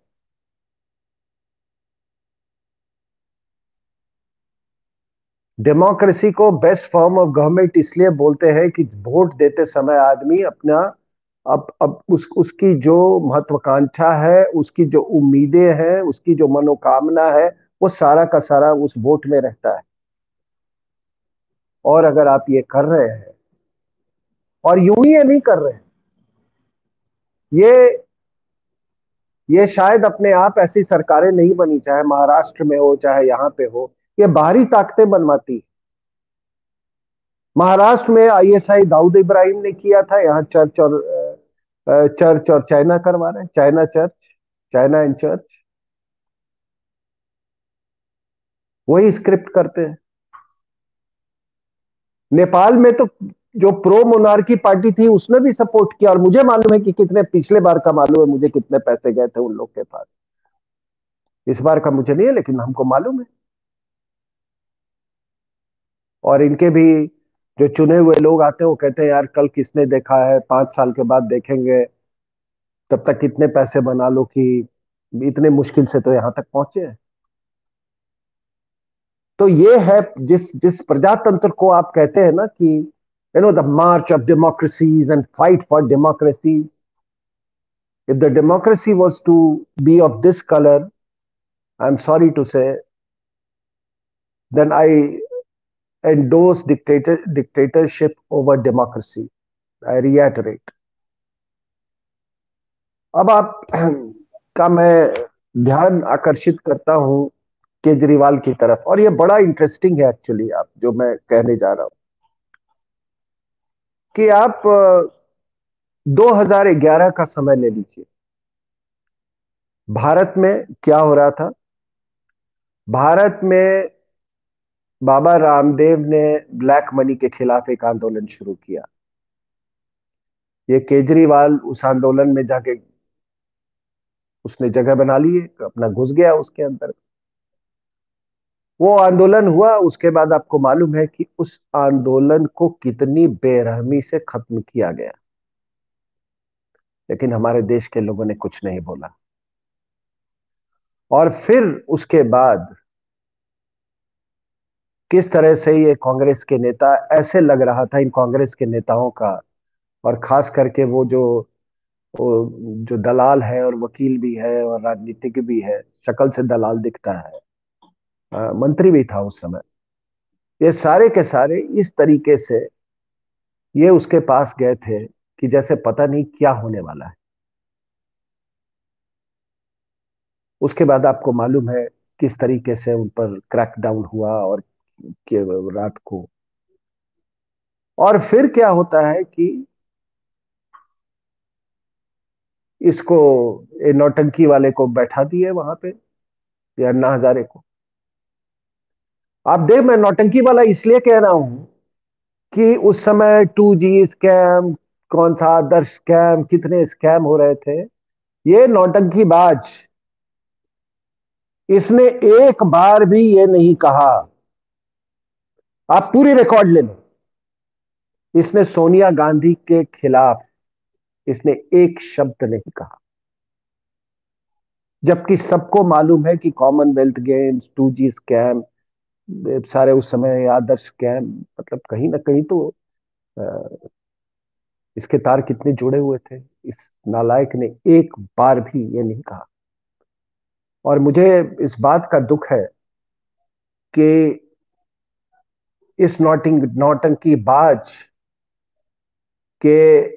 डेमोक्रेसी को बेस्ट फॉर्म ऑफ गवर्नमेंट इसलिए बोलते हैं कि वोट देते समय आदमी अपना अब उसकी जो महत्वाकांक्षा है, उसकी जो उम्मीदें हैं, उसकी जो मनोकामना है, वो सारा का सारा उस वोट में रहता है। और अगर आप ये कर रहे हैं, और यूं ही ये नहीं कर रहे हैं, ये ये शायद अपने आप ऐसी सरकारें नहीं बनी, चाहे महाराष्ट्र में हो चाहे यहां पे हो, ये बाहरी ताकतें बनवाती हैं। महाराष्ट्र में आईएसआई दाऊद इब्राहिम ने किया था, यहाँ चर्च और चाइना करवा रहे हैं, China church, China and church वही स्क्रिप्ट करते हैं। नेपाल में तो जो प्रो मोनार्की पार्टी थी उसने भी सपोर्ट किया, और मुझे मालूम है कि कितने, पिछले बार का मालूम है मुझे कितने पैसे गए थे उन लोग के पास। इस बार का मुझे नहीं है, लेकिन हमको मालूम है। और इनके भी जो चुने हुए लोग आते हैं वो कहते हैं यार कल किसने देखा है, 5 साल के बाद देखेंगे, तब तक कितने पैसे बना लो कि इतने मुश्किल से तो यहां तक पहुंचे हैं। तो ये है जिस जिस प्रजातंत्र को आप कहते हैं ना कि the march of democracies and fight for democracies, if the democracy was to be of this colour, I am sorry to say, then I endorse dictatorship over democracy. I reiterate. अब आप का मैं ध्यान आकर्षित करता हूं केजरीवाल की तरफ, और ये बड़ा इंटरेस्टिंग है एक्चुअली, आप जो मैं कहने जा रहा हूं कि आप 2011 का समय ले लीजिए। भारत में क्या हो रहा था? भारत में बाबा रामदेव ने ब्लैक मनी के खिलाफ एक आंदोलन शुरू किया। ये केजरीवाल उस आंदोलन में जाके उसने जगह बना ली, अपना घुस गया उसके अंदर। वो आंदोलन हुआ, उसके बाद आपको मालूम है कि उस आंदोलन को कितनी बेरहमी से खत्म किया गया, लेकिन हमारे देश के लोगों ने कुछ नहीं बोला। और फिर उसके बाद किस तरह से ये कांग्रेस के नेता, ऐसे लग रहा था इन कांग्रेस के नेताओं का, और खास करके वो जो दलाल है और वकील भी है और राजनीतिक भी है, शक्ल से दलाल दिखता है, मंत्री भी था उस समय, ये सारे के सारे इस तरीके से ये उसके पास गए थे कि जैसे पता नहीं क्या होने वाला है। उसके बाद आपको मालूम है किस तरीके से उन पर क्रैकडाउन हुआ और रात को। और फिर क्या होता है कि इसको, ये नौटंकी वाले को बैठा दिए वहां पे, ये अन्ना हजारे को। आप देख, मैं नौटंकी वाला इसलिए कह रहा हूं कि उस समय 2G स्कैम, कौन सा आदर्श स्कैम, कितने स्कैम हो रहे थे। ये नौटंकीबाज, इसने एक बार भी ये नहीं कहा, आप पूरी रिकॉर्ड ले लो, इसने सोनिया गांधी के खिलाफ इसने एक शब्द नहीं कहा। जबकि सबको मालूम है कि कॉमनवेल्थ गेम्स, 2G स्कैम, सारे उस समय आदर्श स्कैम, मतलब कहीं ना कहीं तो अ, इसके तार कितने जुड़े हुए थे। इस नालायक ने एक बार भी ये नहीं कहा। और मुझे इस बात का दुख है कि इस नौटंकी बाज के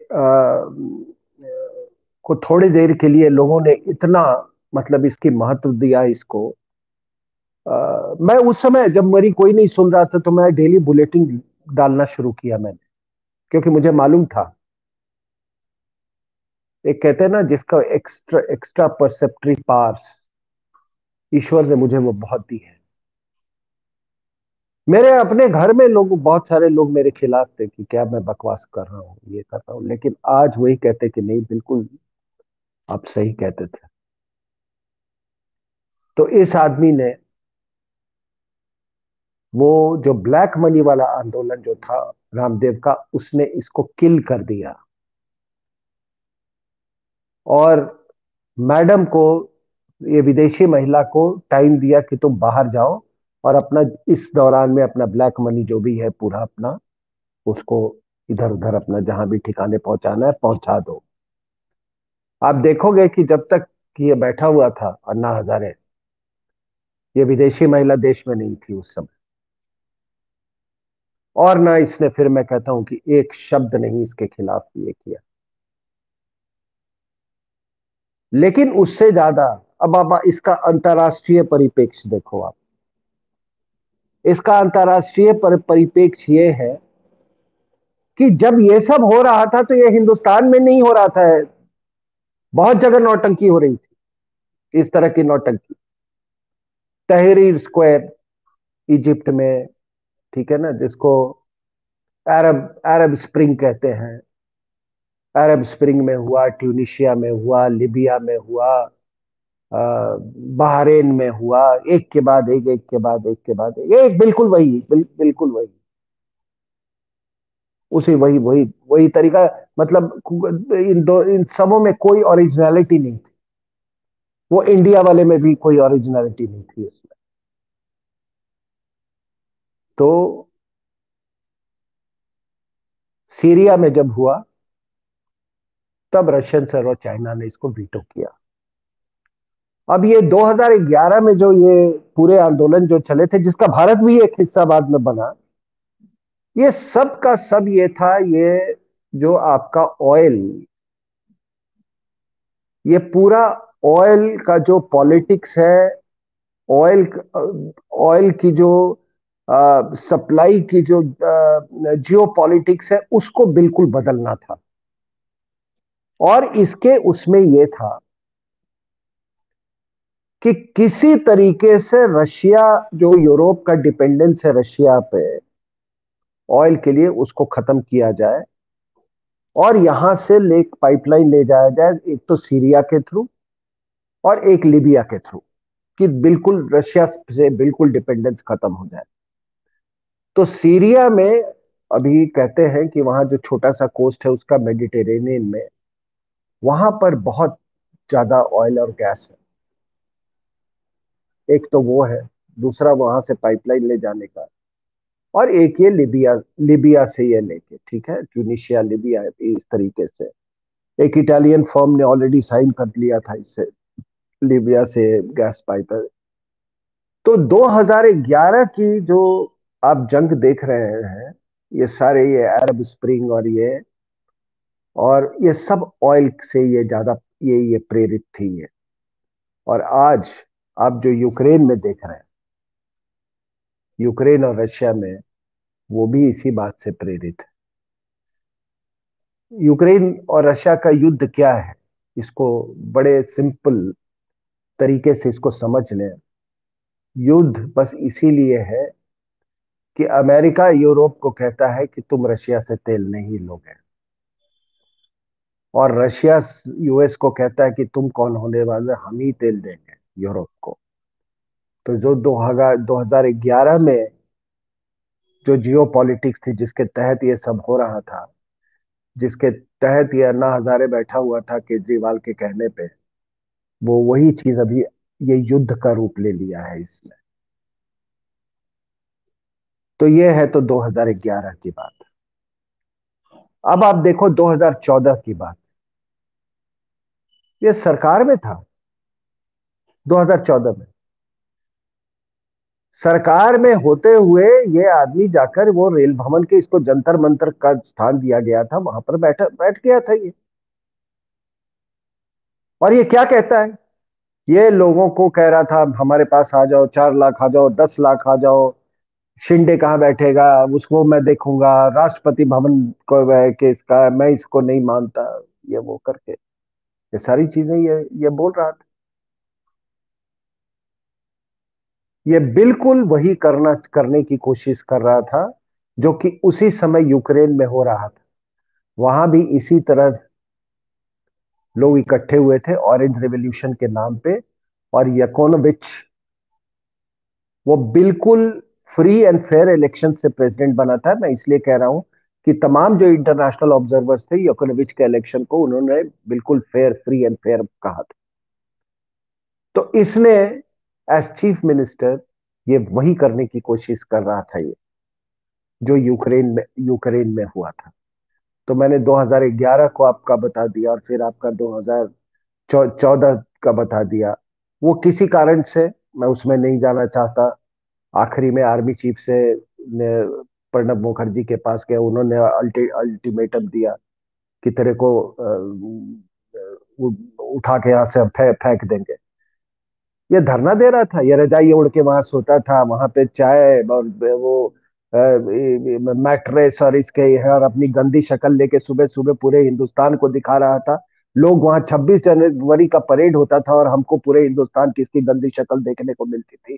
को थोड़ी देर के लिए लोगों ने इतना, मतलब इसकी महत्व दिया इसको। मैं उस समय जब मेरी कोई नहीं सुन रहा था तो मैं डेली बुलेटिन डालना शुरू किया मैंने, क्योंकि मुझे मालूम था, एक कहते हैं ना जिसका एक्स्ट्रा एक्स्ट्रा परसेप्टरी पावर्स, ईश्वर ने मुझे वो बहुत दी है। मेरे अपने घर में लोग, बहुत सारे लोग मेरे खिलाफ थे कि क्या मैं बकवास कर रहा हूँ, ये कर रहा हूँ, लेकिन आज वही कहते कि नहीं, बिल्कुल आप सही कहते थे। तो इस आदमी ने वो जो ब्लैक मनी वाला आंदोलन जो था रामदेव का, उसने इसको किल कर दिया। और मैडम को, ये विदेशी महिला को टाइम दिया कि तुम बाहर जाओ और अपना, इस दौरान में अपना ब्लैक मनी जो भी है पूरा अपना, उसको इधर उधर अपना जहां भी ठिकाने पहुंचाना है पहुंचा दो। आप देखोगे कि जब तक कि ये बैठा हुआ था अन्ना हजारे, ये विदेशी महिला देश में नहीं थी उस समय। और ना इसने, फिर मैं कहता हूं कि एक शब्द नहीं इसके खिलाफ ये किया। लेकिन उससे ज्यादा, अब आप इसका अंतर्राष्ट्रीय परिप्रेक्ष्य देखो आप। इसका अंतर्राष्ट्रीय परिप्रेक्ष्य ये है कि जब ये सब हो रहा था तो ये हिंदुस्तान में नहीं हो रहा था, बहुत जगह नौटंकी हो रही थी, इस तरह की नौटंकी। तहरीर स्क्वायर इजिप्ट में, ठीक है ना, जिसको अरब अरब स्प्रिंग कहते हैं, अरब स्प्रिंग में हुआ, ट्यूनिशिया में हुआ, लिबिया में हुआ, बहरेन में हुआ, एक के बाद एक, एक के बाद एक के बाद एक, बिल्कुल वही, बिल्कुल वही, उसी वही वही वही तरीका। मतलब इन सबों में कोई ओरिजिनलिटी नहीं थी। वो इंडिया वाले में भी कोई ओरिजिनलिटी नहीं थी इसमें। तो सीरिया में जब हुआ, तब रशियन सर और चाइना ने इसको वीटो किया। अब ये 2011 में जो ये पूरे आंदोलन जो चले थे, जिसका भारत भी एक हिस्सा बाद में बना, ये सब का सब ये था, ये जो आपका ऑयल, ये पूरा ऑयल का जो पॉलिटिक्स है, ऑयल ऑयल की जो सप्लाई की जो जियो पॉलिटिक्स है, उसको बिल्कुल बदलना था। और इसके उसमें यह था कि किसी तरीके से रशिया, जो यूरोप का डिपेंडेंस है रशिया पे ऑयल के लिए, उसको खत्म किया जाए और यहां से लेक पाइपलाइन ले जाया जाए, एक तो सीरिया के थ्रू और एक लीबिया के थ्रू, कि बिल्कुल रशिया से बिल्कुल डिपेंडेंस खत्म हो जाए। तो सीरिया में अभी कहते हैं कि वहां जो छोटा सा कोस्ट है उसका, मेडिटेरेनियन में, वहां पर बहुत ज्यादा ऑयल और गैस है। एक तो वो है, दूसरा वहां से पाइपलाइन ले जाने का, और एक ये लिबिया, लिबिया से ये लेके, ठीक है, ट्यूनिशिया, लिबिया, इस तरीके से। एक इटालियन फर्म ने ऑलरेडी साइन कर लिया था इससे, लीबिया से गैस पाइप। तो 2011 की जो आप जंग देख रहे हैं, ये सारे, ये अरब स्प्रिंग और ये सब ऑयल से ये ज्यादा, ये प्रेरित थी ये। और आज आप जो यूक्रेन में देख रहे हैं, यूक्रेन और रशिया में, वो भी इसी बात से प्रेरित है। यूक्रेन और रशिया का युद्ध क्या है, इसको बड़े सिंपल तरीके से इसको समझ लें। युद्ध बस इसीलिए है कि अमेरिका यूरोप को कहता है कि तुम रशिया से तेल नहीं लोगे, और रशिया यूएस को कहता है कि तुम कौन होने वाले, हम ही तेल देंगे यूरोप को। तो जो 2011 में जो जियो पॉलिटिक्स थी, जिसके तहत ये सब हो रहा था, जिसके तहत ये अन्ना हजारे बैठा हुआ था केजरीवाल के कहने पे, वो वही चीज अभी ये युद्ध का रूप ले लिया है इसमें। तो ये है तो 2011 की बात। अब आप देखो 2014 की बात। ये सरकार में था 2014 में। सरकार में होते हुए ये आदमी जाकर वो रेल भवन के, इसको जंतर मंतर का स्थान दिया गया था, वहां पर बैठ गया था ये। और ये क्या कहता है, ये लोगों को कह रहा था हमारे पास आ जाओ, 4 लाख आ जाओ, 10 लाख आ जाओ, शिंदे कहाँ बैठेगा उसको मैं देखूंगा, राष्ट्रपति भवन को के इसका मैं इसको नहीं मानता, ये वो करके ये सारी चीजें ये बोल रहा था। ये बिल्कुल वही करने की कोशिश कर रहा था जो कि उसी समय यूक्रेन में हो रहा था। वहां भी इसी तरह लोग इकट्ठे हुए थे ऑरेंज रेवोल्यूशन के नाम पे, और यकोनोविच वो बिल्कुल फ्री एंड फेयर इलेक्शन से प्रेसिडेंट बना था। मैं इसलिए कह रहा हूं कि तमाम जो इंटरनेशनल ऑब्जर्वर्स थे, यकोनोविच के इलेक्शन को उन्होंने बिल्कुल फेयर, फ्री एंड फेयर कहा था। तो इसने एज चीफ मिनिस्टर ये वही करने की कोशिश कर रहा था, ये जो यूक्रेन में हुआ था। तो मैंने 2011 को आपका बता दिया, और फिर आपका 2014 का बता दिया। वो किसी कारण से, मैं उसमें नहीं जाना चाहता, आखिरी में आर्मी चीफ से प्रणब मुखर्जी के पास गए, उन्होंने अल्टीमेटम दिया कि तेरे को उठा के यहाँ से हम फेंक देंगे। ये धरना दे रहा था, ये रजाई ओढ़ के वहां सोता था, वहां पे चाय और वो मैट्रेस और इसके है, और अपनी गंदी शक्ल लेके सुबह सुबह पूरे हिंदुस्तान को दिखा रहा था। लोग वहां 26 जनवरी का परेड होता था और हमको पूरे हिंदुस्तान की इसकी गंदी शक्ल देखने को मिलती थी।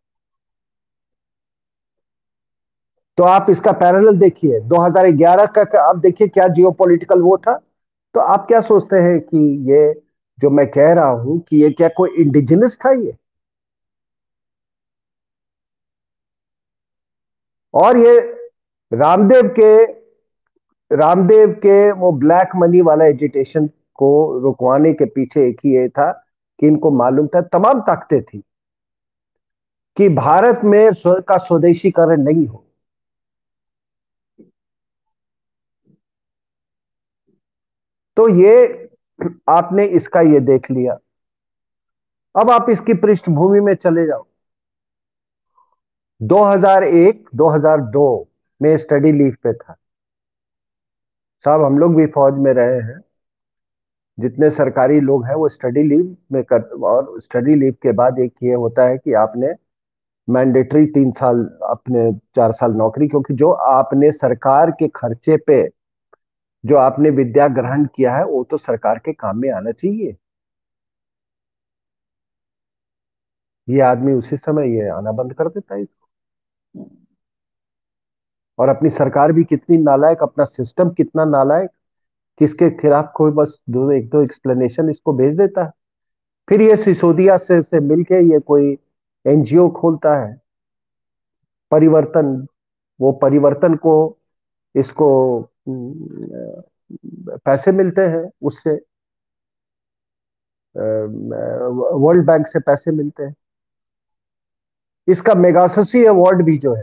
तो आप इसका पैरेलल देखिए 2011 का आप देखिए क्या जियोपॉलिटिकल वो था। तो आप क्या सोचते हैं कि ये जो मैं कह रहा हूं कि ये क्या कोई इंडिजिनस था ये, और ये रामदेव के रामदेव के वो ब्लैक मनी वाला एजिटेशन को रुकवाने के पीछे एक ही ये था कि इनको मालूम था, तमाम ताकतें थी कि भारत में का स्वदेशीकरण नहीं हो। तो ये आपने इसका ये देख लिया। अब आप इसकी पृष्ठभूमि में चले जाओ। 2001 2002 में स्टडी लीव पे था साहब, हम लोग भी फौज में रहे हैं, जितने सरकारी लोग हैं वो स्टडी लीव में कर, और स्टडी लीव के बाद एक ये होता है कि आपने मैंडेटरी 3 साल, अपने 4 साल नौकरी, क्योंकि जो आपने सरकार के खर्चे पे जो आपने विद्या ग्रहण किया है वो तो सरकार के काम में आना चाहिए। ये आदमी उसी समय ये आना बंद कर देता है इसको। और अपनी सरकार भी कितनी नालायक, अपना सिस्टम कितना नालायक, किसके खिलाफ कोई बस एक दो एक्सप्लेनेशन इसको भेज देता है। फिर ये सिसोदिया से मिलके ये कोई एनजीओ खोलता है परिवर्तन। वो परिवर्तन को, इसको पैसे मिलते हैं उससे, वर्ल्ड बैंक से पैसे मिलते हैं। इसका मेगाससी अवार्ड भी जो है,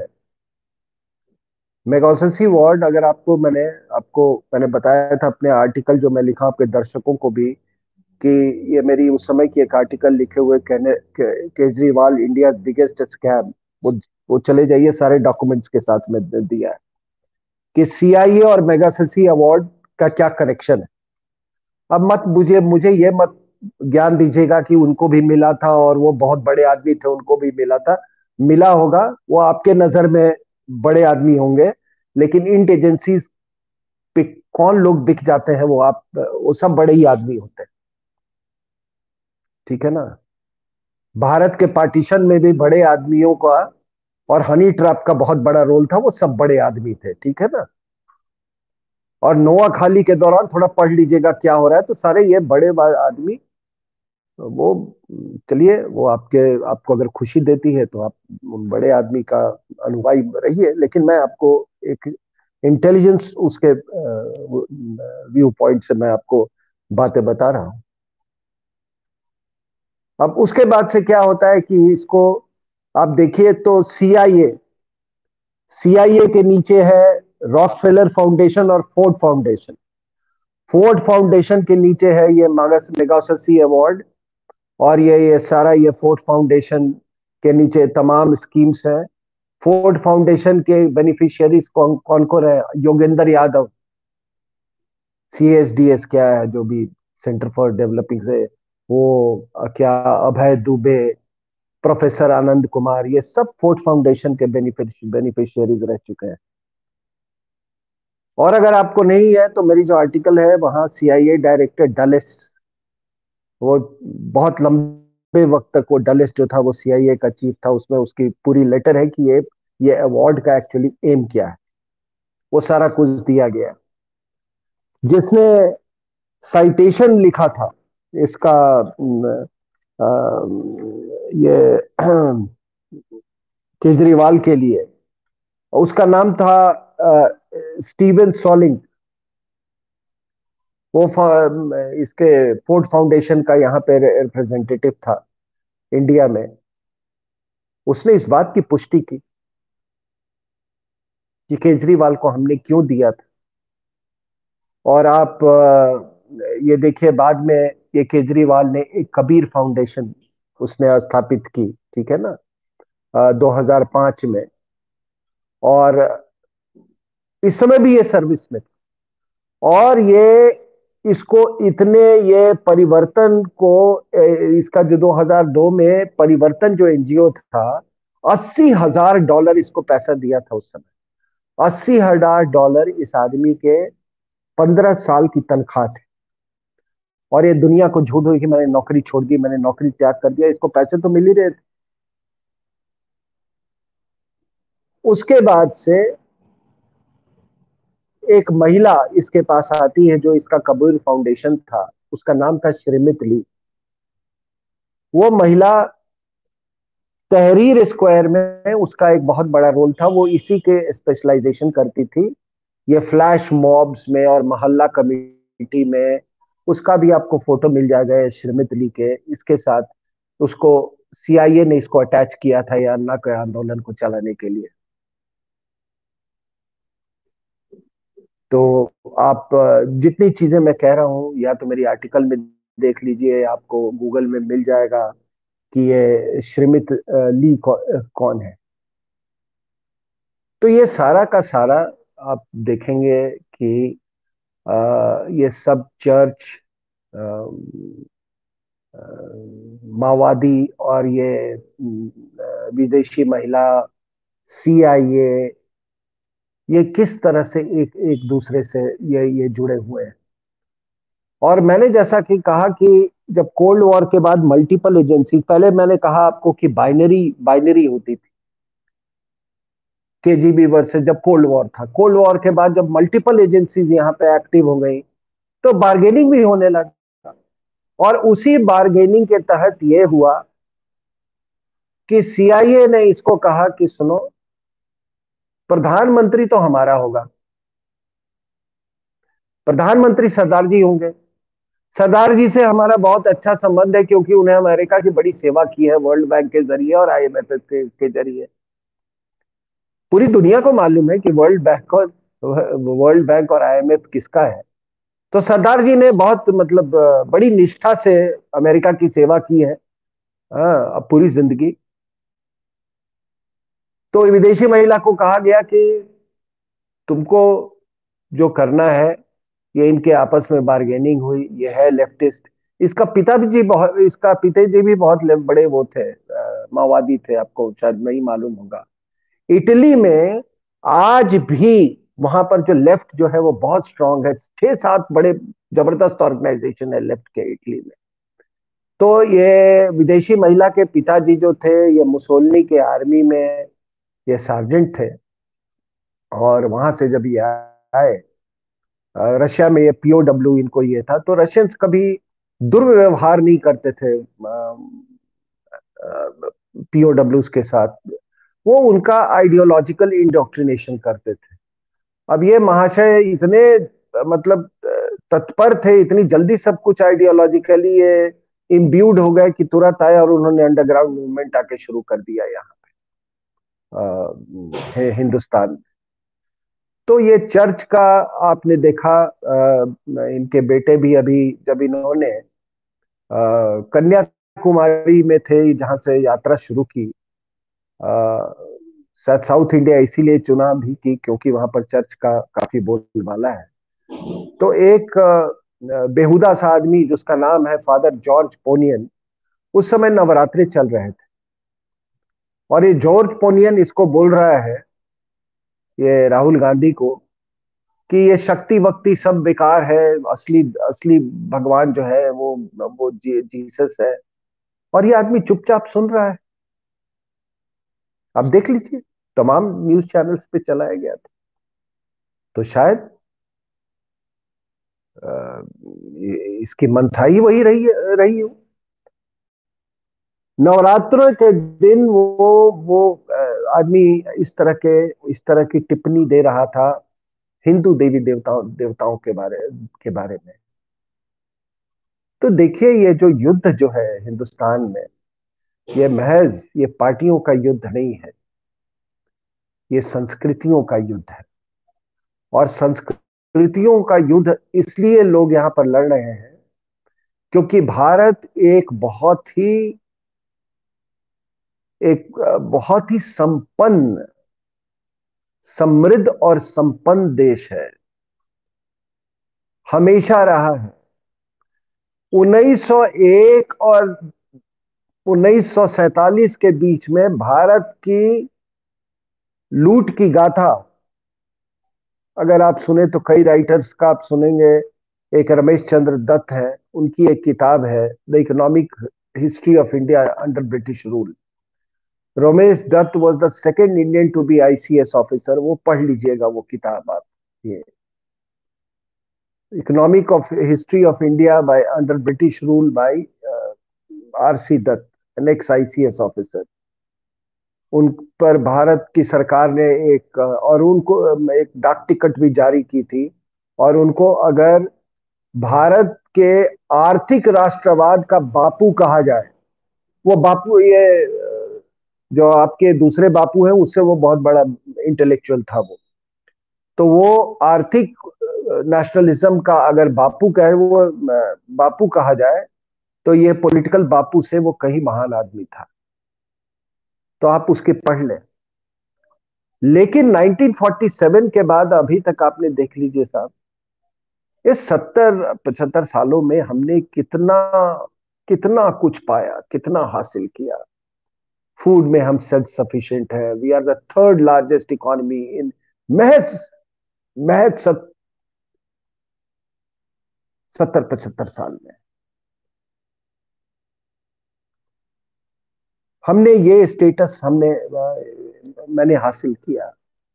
मेगाससी अवार्ड, अगर आपको मैंने बताया था अपने आर्टिकल जो मैं लिखा आपके दर्शकों को भी, कि ये मेरी उस समय की एक आर्टिकल लिखे हुए, कहने केजरीवाल इंडिया बिगेस्ट स्कैम, वो चले जाइए, सारे डॉक्यूमेंट्स के साथ में दिया है कि सीआईए और मेगासेसी अवार्ड का क्या कनेक्शन है। अब मत मुझे मुझे ये मत ज्ञान दीजिएगा कि उनको भी मिला था और वो बहुत बड़े आदमी थे, उनको भी मिला था, मिला होगा, वो आपके नजर में बड़े आदमी होंगे, लेकिन इंट एजेंसीज पे कौन लोग बिक जाते हैं, वो सब बड़े ही आदमी होते हैं। ठीक है ना? भारत के पार्टीशन में भी बड़े आदमियों का और हनी ट्रैप का बहुत बड़ा रोल था, वो सब बड़े आदमी थे। ठीक है ना? और नोआ खाली के दौरान थोड़ा पढ़ लीजिएगा क्या हो रहा है, तो सारे ये बड़े आदमी वो, चलिए, वो आपको अगर खुशी देती है तो आप उन बड़े आदमी का अनुयायी रहिए, लेकिन मैं आपको एक इंटेलिजेंस उसके व्यू पॉइंट से मैं आपको बातें बता रहा हूं। अब उसके बाद से क्या होता है कि इसको आप देखिए तो सीआईए के नीचे है रॉकफेलर फाउंडेशन और फोर्ड फाउंडेशन। फोर्ड फाउंडेशन के नीचे है ये मागस मेगासेसी अवार्ड, और ये सारा ये फोर्ड फाउंडेशन के नीचे तमाम स्कीम्स हैं। फोर्ड फाउंडेशन के बेनिफिशियरीज कौन कौन कौन है? योगेंद्र यादव, सीएसडीएस क्या है जो भी, सेंटर फॉर डेवलपिंग से, वो क्या, अभय दुबे, प्रोफेसर आनंद कुमार, ये सब फोर्ड फाउंडेशन के बेनिफिशियरीज रह चुके हैं। और अगर आपको नहीं है तो मेरी जो आर्टिकल है वहां सीआईए डायरेक्टर डलेस, वो बहुत लंबे वक्त तक वो डलेस जो था वो सीआईए का चीफ था, उसमें उसकी पूरी लेटर है कि ये अवार्ड का एक्चुअली एम क्या है, वो सारा कुछ दिया गया है। जिसने साइटेशन लिखा था इसका, अ, ये केजरीवाल के लिए, उसका नाम था स्टीवन सॉलिंग। वो इसके फोर्ड फाउंडेशन का यहाँ पे रिप्रेजेंटेटिव था इंडिया में। उसने इस बात की पुष्टि की कि केजरीवाल को हमने क्यों दिया था। और आप ये देखिए, बाद में ये केजरीवाल ने एक कबीर फाउंडेशन उसने स्थापित की। ठीक है ना? 2005 में। और इस समय भी ये सर्विस में था। और ये इसको इतने ये परिवर्तन को इसका जो 2002 में परिवर्तन जो एनजीओ था, $80,000 इसको पैसा दिया था उस समय। $80,000 इस आदमी के 15 साल की तनख्वाह थी। और ये दुनिया को झूठ हुई कि मैंने नौकरी छोड़ दी, मैंने नौकरी त्याग कर दिया, इसको पैसे तो मिल ही रहे थे। उसके बाद से एक महिला इसके पास आती है जो इसका कबीर फाउंडेशन था, उसका नाम था श्रीमती ली। वो महिला तहरीर स्क्वायर में उसका एक बहुत बड़ा रोल था, वो इसी के स्पेशलाइजेशन करती थी, ये फ्लैश मॉब्स में और मोहल्ला कमेटी में। उसका भी आपको फोटो मिल जाएगा श्रीमती ली के इसके साथ। उसको सीआईए ने इसको अटैच किया था या अन्ना के आंदोलन को चलाने के लिए। तो आप जितनी चीजें मैं कह रहा हूं या तो मेरी आर्टिकल में देख लीजिए, आपको गूगल में मिल जाएगा कि ये श्रीमती ली कौन है। तो ये सारा का सारा आप देखेंगे कि ये सब चर्च, अ, अ, माओवादी और ये विदेशी महिला, सीआईए, ये किस तरह से एक एक दूसरे से ये जुड़े हुए हैं। और मैंने जैसा कि कहा कि जब कोल्ड वॉर के बाद मल्टीपल एजेंसी, पहले मैंने कहा आपको कि बाइनरी बाइनरी होती थी केजीबी वर्सेस, जब कोल्ड वॉर था, कोल्ड वॉर के बाद जब मल्टीपल एजेंसीज यहाँ पे एक्टिव हो गई तो बार्गेनिंग भी होने लगा। और उसी बार्गेनिंग के तहत ये हुआ कि सीआईए ने इसको कहा कि सुनो, प्रधानमंत्री तो हमारा होगा, प्रधानमंत्री सरदार जी होंगे। सरदार जी से हमारा बहुत अच्छा संबंध है क्योंकि उन्हें अमेरिका की बड़ी सेवा की है वर्ल्ड बैंक के जरिए और आईएमएफ के जरिए। पूरी दुनिया को मालूम है कि वर्ल्ड बैंक और आईएमएफ किसका है। तो सरदार जी ने बहुत मतलब बड़ी निष्ठा से अमेरिका की सेवा की है, अब पूरी जिंदगी। तो विदेशी महिला को कहा गया कि तुमको जो करना है, ये इनके आपस में बार्गेनिंग हुई, ये है लेफ्टिस्ट, इसका पिताजी भी बहुत बड़े वो थे, माओवादी थे, आपको शायद नहीं मालूम होगा। इटली में आज भी वहां पर जो लेफ्ट जो है वो बहुत स्ट्रांग है, 6-7 बड़े जबरदस्त ऑर्गेनाइजेशन है लेफ्ट के इटली में। तो ये विदेशी महिला के पिताजी जो थे, ये मुसोलिनी के आर्मी में ये सार्जेंट थे। और वहां से जब ये आए रशिया में, ये पीओडब्ल्यू इनको ये था, तो रशियंस कभी दुर्व्यवहार नहीं करते थे पीओडब्ल्यूज के साथ। वो उनका आइडियोलॉजिकल इंडोक्ट्रिनेशन करते थे। अब ये महाशय इतने मतलब तत्पर थे, इतनी जल्दी सब कुछ आइडियोलॉजिकली ये इम्ब्यूड हो गए कि तुरंत आए और उन्होंने अंडरग्राउंड मूवमेंट आके शुरू कर दिया यहाँ हिंदुस्तान में। तो ये चर्च का आपने देखा, इनके बेटे भी अभी जब इन्होंने कन्याकुमारी में थे जहां से यात्रा शुरू की, शायद साउथ इंडिया इसीलिए चुना भी की क्योंकि वहां पर चर्च का काफी बोलबाला है। तो एक बेहुदा सा आदमी जिसका नाम है फादर जॉर्ज पोनियन, उस समय नवरात्रि चल रहे थे, और ये जॉर्ज पोनियन इसको बोल रहा है, ये राहुल गांधी को, कि ये शक्ति वक्ति सब बेकार है, असली असली भगवान जो है वो जीसस है। और ये आदमी चुपचाप सुन रहा है। आप देख लीजिए, तमाम न्यूज चैनल्स पे चलाया गया था। तो शायद इसकी मनसाई वही रही हो। नवरात्रों के दिन वो आदमी इस तरह की टिप्पणी दे रहा था हिंदू देवी देवताओं के बारे में। तो देखिए, ये जो युद्ध जो है हिंदुस्तान में, ये महज ये पार्टियों का युद्ध नहीं है, ये संस्कृतियों का युद्ध है। और संस्कृतियों का युद्ध इसलिए लोग यहां पर लड़ रहे हैं क्योंकि भारत एक बहुत ही संपन्न, समृद्ध और संपन्न देश है, हमेशा रहा है। 1901 और 1947 के बीच में भारत की लूट की गाथा अगर आप सुने तो कई राइटर्स का आप सुनेंगे। एक रमेश चंद्र दत्त है, उनकी एक किताब है the economic history of India under British rule. Ramesh Dutt was the second Indian to be ICS officer. वो पढ़ लीजिएगा वो किताब आप, ये economic of history of India by under British rule by R C Dutt, an ex ICS officer. उन पर भारत की सरकार ने और उनको एक डाक टिकट भी जारी की थी। और उनको अगर भारत के आर्थिक राष्ट्रवाद का बापू कहा जाए, वो बापू ये जो आपके दूसरे बापू हैं उससे वो बहुत बड़ा इंटेलेक्चुअल था वो। तो वो आर्थिक नेशनलिज्म का अगर बापू कहे, वो बापू कहा जाए, तो ये पॉलिटिकल बापू से वो कहीं महान आदमी था। तो आप उसके पढ़ लें। लेकिन 1947 के बाद अभी तक आपने देख लीजिए साहब, इस 70-75 सालों में हमने कितना कितना कुछ पाया, कितना हासिल किया। फूड में हम सेल्फ सफिशिएंट है, we are the third largest economy in महज महज 70-75 साल में हमने ये स्टेटस मैंने हासिल किया।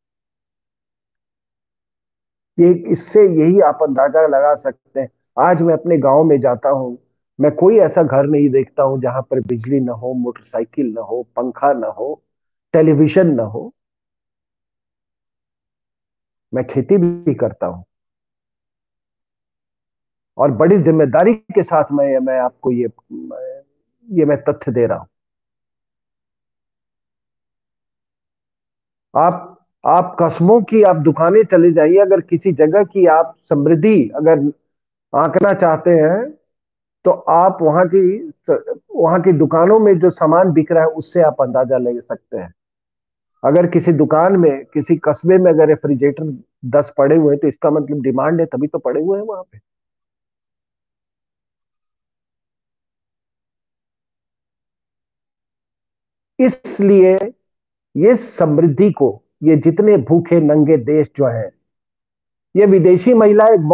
ये इससे यही आप अंदाजा लगा सकते हैं। आज मैं अपने गांव में जाता हूं, मैं कोई ऐसा घर नहीं देखता हूं जहां पर बिजली ना हो, मोटरसाइकिल ना हो, पंखा ना हो, टेलीविजन ना हो। मैं खेती भी करता हूं और बड़ी जिम्मेदारी के साथ मैं आपको ये मैं तथ्य दे रहा हूं। आप आप कस्बों की आप दुकानें चले जाइए, अगर किसी जगह की आप समृद्धि अगर आंकना चाहते हैं, तो आप वहां की दुकानों में जो सामान बिक रहा है उससे आप अंदाजा ले सकते हैं। अगर किसी दुकान में, किसी कस्बे में अगर रेफ्रिजरेटर 10 पड़े हुए हैं, तो इसका मतलब डिमांड है, तभी तो पड़े हुए हैं वहां पे। इसलिए ये समृद्धि को, ये जितने भूखे नंगे देश जो हैं, ये विदेशी महिला एक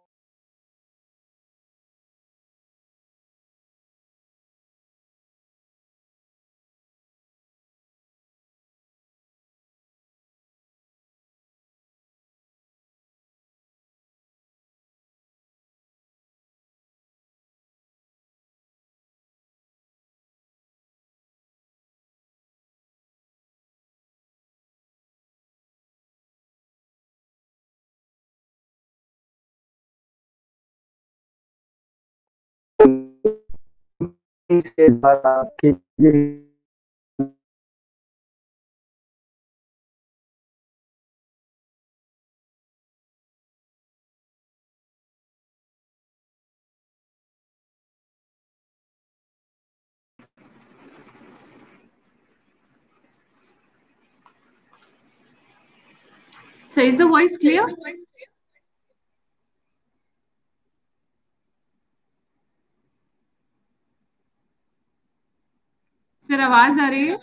से द्वारा के So is the voice clear? Sir आवाज आ रही है?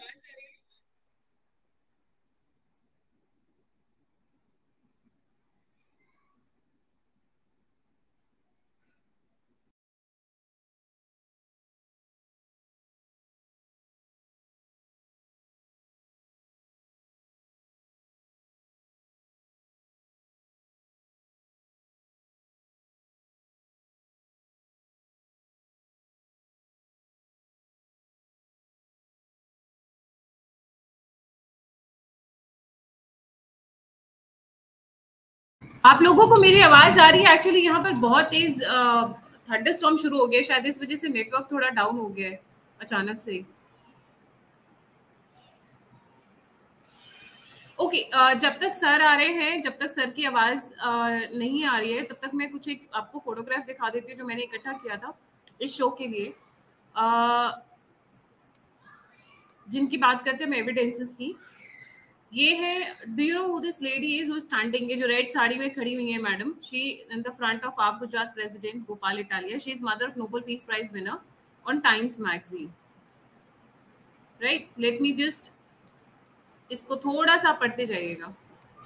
आप लोगों को मेरी आवाज आ रही है? एक्चुअली यहाँ पर बहुत तेज थंडरस्टॉर्म शुरू हो गया, शायद इस वजह से नेटवर्क थोड़ा डाउन हो गया है अचानक से। ओके, जब तक सर आ रहे हैं, जब तक सर की आवाज नहीं आ रही है, तब तक मैं कुछ एक आपको फोटोग्राफ दिखा देती हूँ जो मैंने इकट्ठा किया था इस शो के लिए, जिनकी बात करते हैं हम एविडेंसेस की। ये है, do you know who this lady is who standing, ये जो रेड साड़ी में खड़ी हुई है madam, she in the front of AAP Gujarat president Gopal Italia, she is mother of Nobel peace prize winner on Times magazine, right. Let me just इसको थोड़ा सा पढ़ते जाइएगा।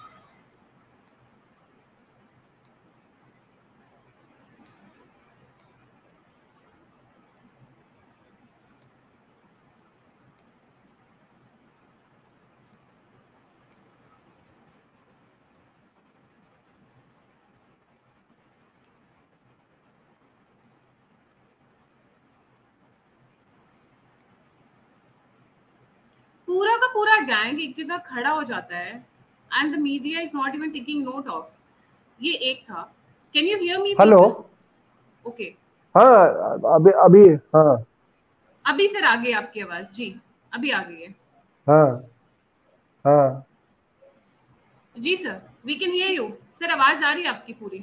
पूरा का पूरा गैंग एक जगह खड़ा हो जाता है and the media is not even taking note of. ये एक था। Can you hear me hello. People? Okay, हाँ, अभी अभी। हाँ अभी सर आ गई आपकी आवाज जी, अभी आ गई है। हाँ हाँ। जी sir, we can hear you. Sir आवाज आ रही है आपकी पूरी?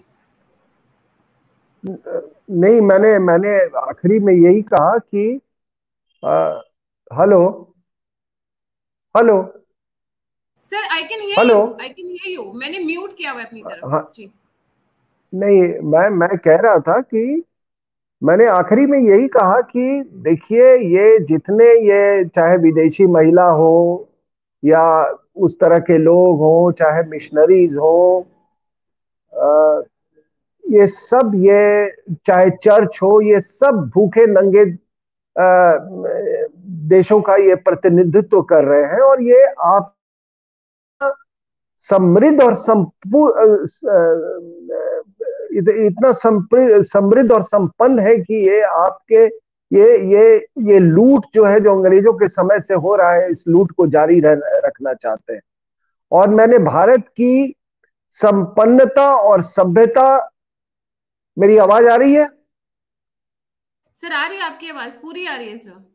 नहीं, मैंने मैंने आखिरी में यही कहा कि आ, hello hello sir I can hear hello. You, I can hear you. मैंने म्यूट किया हुआ है अपनी तरफ हाँ, जी। नहीं, मैं कह रहा था कि मैंने आखिरी में यही कहा कि देखिए, ये जितने, ये चाहे विदेशी महिला हो या उस तरह के लोग हो, चाहे मिशनरीज हो, अ, ये सब, ये चाहे चर्च हो, ये सब भूखे नंगे देशों का ये प्रतिनिधित्व कर रहे हैं। और ये आप समृद्ध और इतना समृद्ध और संपन्न है कि ये आपके, ये लूट जो है, जो अंग्रेजों के समय से हो रहा है, इस लूट को जारी रखना चाहते हैं। और मैंने भारत की संपन्नता और सभ्यता, मेरी आवाज आ रही है? सर आ रही है आपकी आवाज, पूरी आ रही है सर।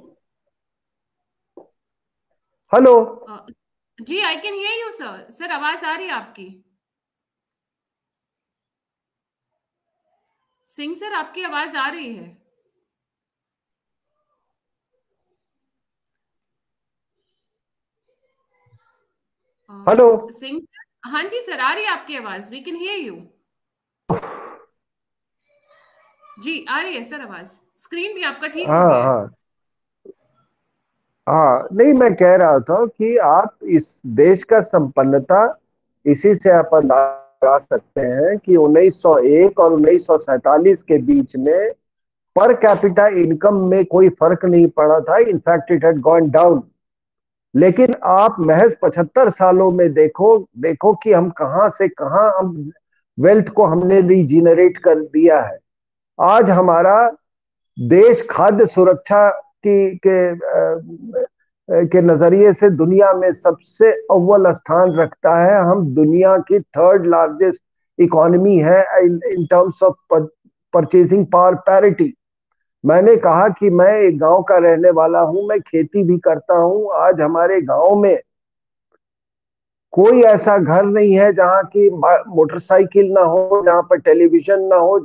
हेलो। जी I can hear you sir. Sir आवाज आ रही है आपकी? सिंह सर आपकी आवाज आ रही है? हेलो। सिंह सर, हाँ जी सर आ रही है आपकी आवाज, वी कैन हियर यू। जी आ रही है सर आवाज, स्क्रीन भी आपका ठीक हो हाँ गया है। हाँ हाँ, नहीं, मैं कह रहा था कि आप इस देश का संपन्नता इसी से आप अंदाजा लगा सकते हैं कि 1901 और 1947 के बीच में पर कैपिटा इनकम में कोई फर्क नहीं पड़ा था। In fact it had gone down. लेकिन आप महज 75 सालों में देखो देखो कि हम कहां से कहां हम वेल्थ को हमने रीजनरेट कर दिया है। आज हमारा देश खाद्य सुरक्षा की के नजरिए से दुनिया में सबसे अव्वल स्थान रखता है। हम दुनिया की थर्ड लार्जेस्ट इकोनॉमी है in terms of purchasing power parity. मैंने कहा कि मैं एक गांव का रहने वाला हूं, मैं खेती भी करता हूं। आज हमारे गांव में कोई ऐसा घर नहीं है जहां की मोटरसाइकिल ना हो, जहां पर टेलीविजन ना हो,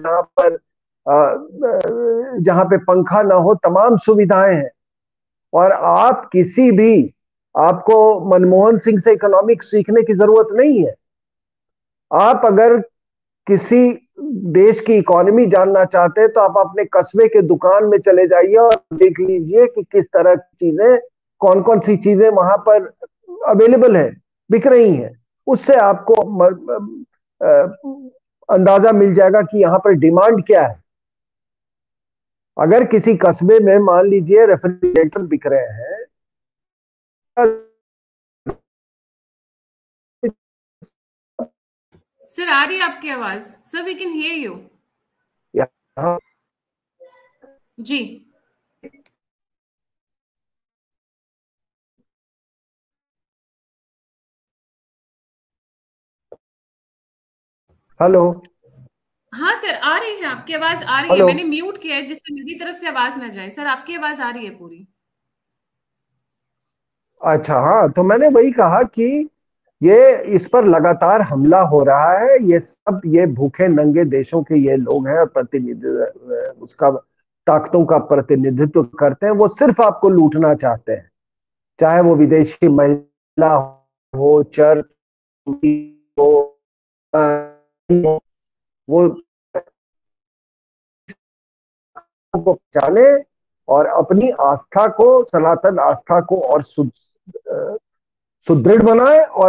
जहां पे पंखा ना हो। तमाम सुविधाएं हैं। और आप किसी भी आपको मनमोहन सिंह से इकोनॉमिक्स सीखने की जरूरत नहीं है। आप अगर किसी देश की इकोनॉमी जानना चाहते हैं तो आप अपने कस्बे के दुकान में चले जाइए और देख लीजिए कि किस तरह की चीजें, कौन कौन सी चीजें वहां पर अवेलेबल है, बिक रही हैं। उससे आपको अंदाजा मिल जाएगा कि यहाँ पर डिमांड क्या है। अगर किसी कस्बे में मान लीजिए रेफ्रिजरेटर बिक रहे हैं, सर आ रही है आपकी आवाज? Sir we can hear you. यहाँ जी। हेलो। हाँ सर आ रही है, आपकी आवाज आ रही है। हेलो। मैंने म्यूट किया है जिससे मेरी तरफ से आवाज ना जाए। सर आपकी आवाज आ रही है पूरी। अच्छा, हाँ, तो मैंने वही कहा कि ये इस पर लगातार हमला हो रहा है। ये सब ये भूखे नंगे देशों के ये लोग हैं और प्रतिनिधि उसका ताकतों का प्रतिनिधित्व करते हैं। वो सिर्फ आपको लूटना चाहते हैं। चाहे वो विदेशी महिला हो, चर्च हो, अ, वो को पहचाने और अपनी आस्था को, सनातन आस्था को और सुदृढ़ बनाए और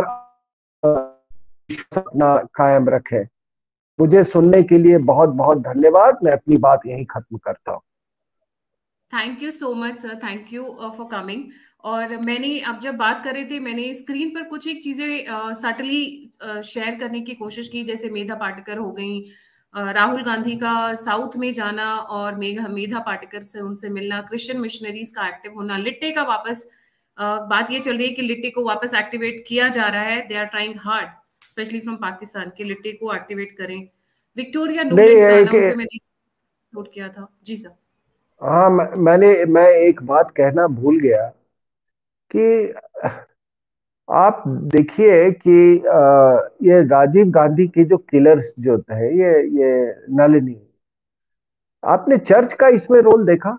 अपना कायम रखे। मुझे सुनने के लिए बहुत बहुत धन्यवाद। मैं अपनी बात यहीं खत्म करता हूँ। Thank you so much sir, thank you for coming. और मैंने आप जब बात कर रहे थे, मैंने स्क्रीन पर कुछ एक चीजें सटली शेयर करने की कोशिश की, जैसे मेधा पाटकर हो गई, राहुल गांधी का साउथ में जाना और मेधा मेधा पाटकर से उनसे मिलना, क्रिश्चियन मिशनरीज का एक्टिव होना, लिट्टे का वापस बात ये चल रही है कि लिट्टे को वापस एक्टिवेट किया जा रहा है। They are trying hard specially from Pakistan के लिट्टे को एक्टिवेट करें। विक्टोरिया नहीं, नूलैंड का एक, नाम पे मैंने नोट किया था। जी सर। हाँ, मैं एक बात कहना भूल गया कि आप देखिए कि ये राजीव गांधी की जो किलर्स जो थे, ये नलिनी, आपने चर्च का इसमें रोल देखा?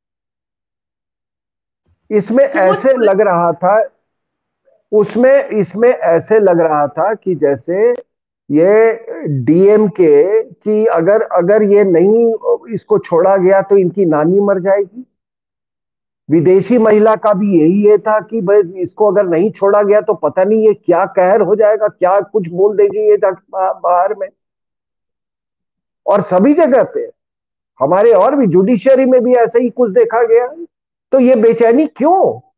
इसमें वो ऐसे लग रहा था, उसमें इसमें ऐसे लग रहा था कि जैसे ये डीएमके की, अगर अगर ये नहीं इसको छोड़ा गया तो इनकी नानी मर जाएगी। विदेशी महिला का भी यही ये था कि भाई इसको अगर नहीं छोड़ा गया तो पता नहीं ये क्या कहर हो जाएगा, क्या कुछ बोल देगी ये जाके बाहर में। और सभी जगह पे, हमारे और भी जुडिशरी में भी ऐसे ही कुछ देखा गया। तो ये बेचैनी क्यों?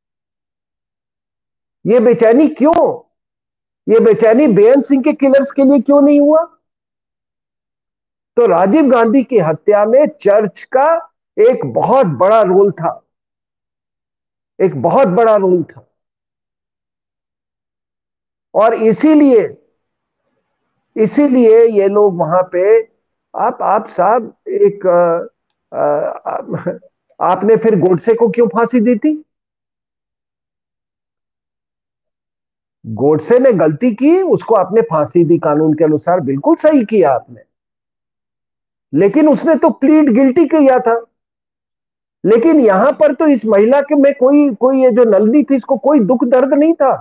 ये बेचैनी क्यों? ये बेचैनी बेअंत सिंह के किलर्स के लिए क्यों नहीं हुआ? तो राजीव गांधी की हत्या में चर्च का एक बहुत बड़ा रोल था। एक बहुत बड़ा रोल था। और इसीलिए इसीलिए ये लोग वहां पे, आप साहब, एक आपने फिर गोडसे को क्यों फांसी दी थी? गोडसे ने गलती की, उसको आपने फांसी दी कानून के अनुसार, बिल्कुल सही किया आपने। लेकिन उसने तो प्लीड गिल्टी किया था। लेकिन यहां पर तो इस महिला के में कोई कोई ये जो नलिनी थी, इसको कोई दुख दर्द नहीं था।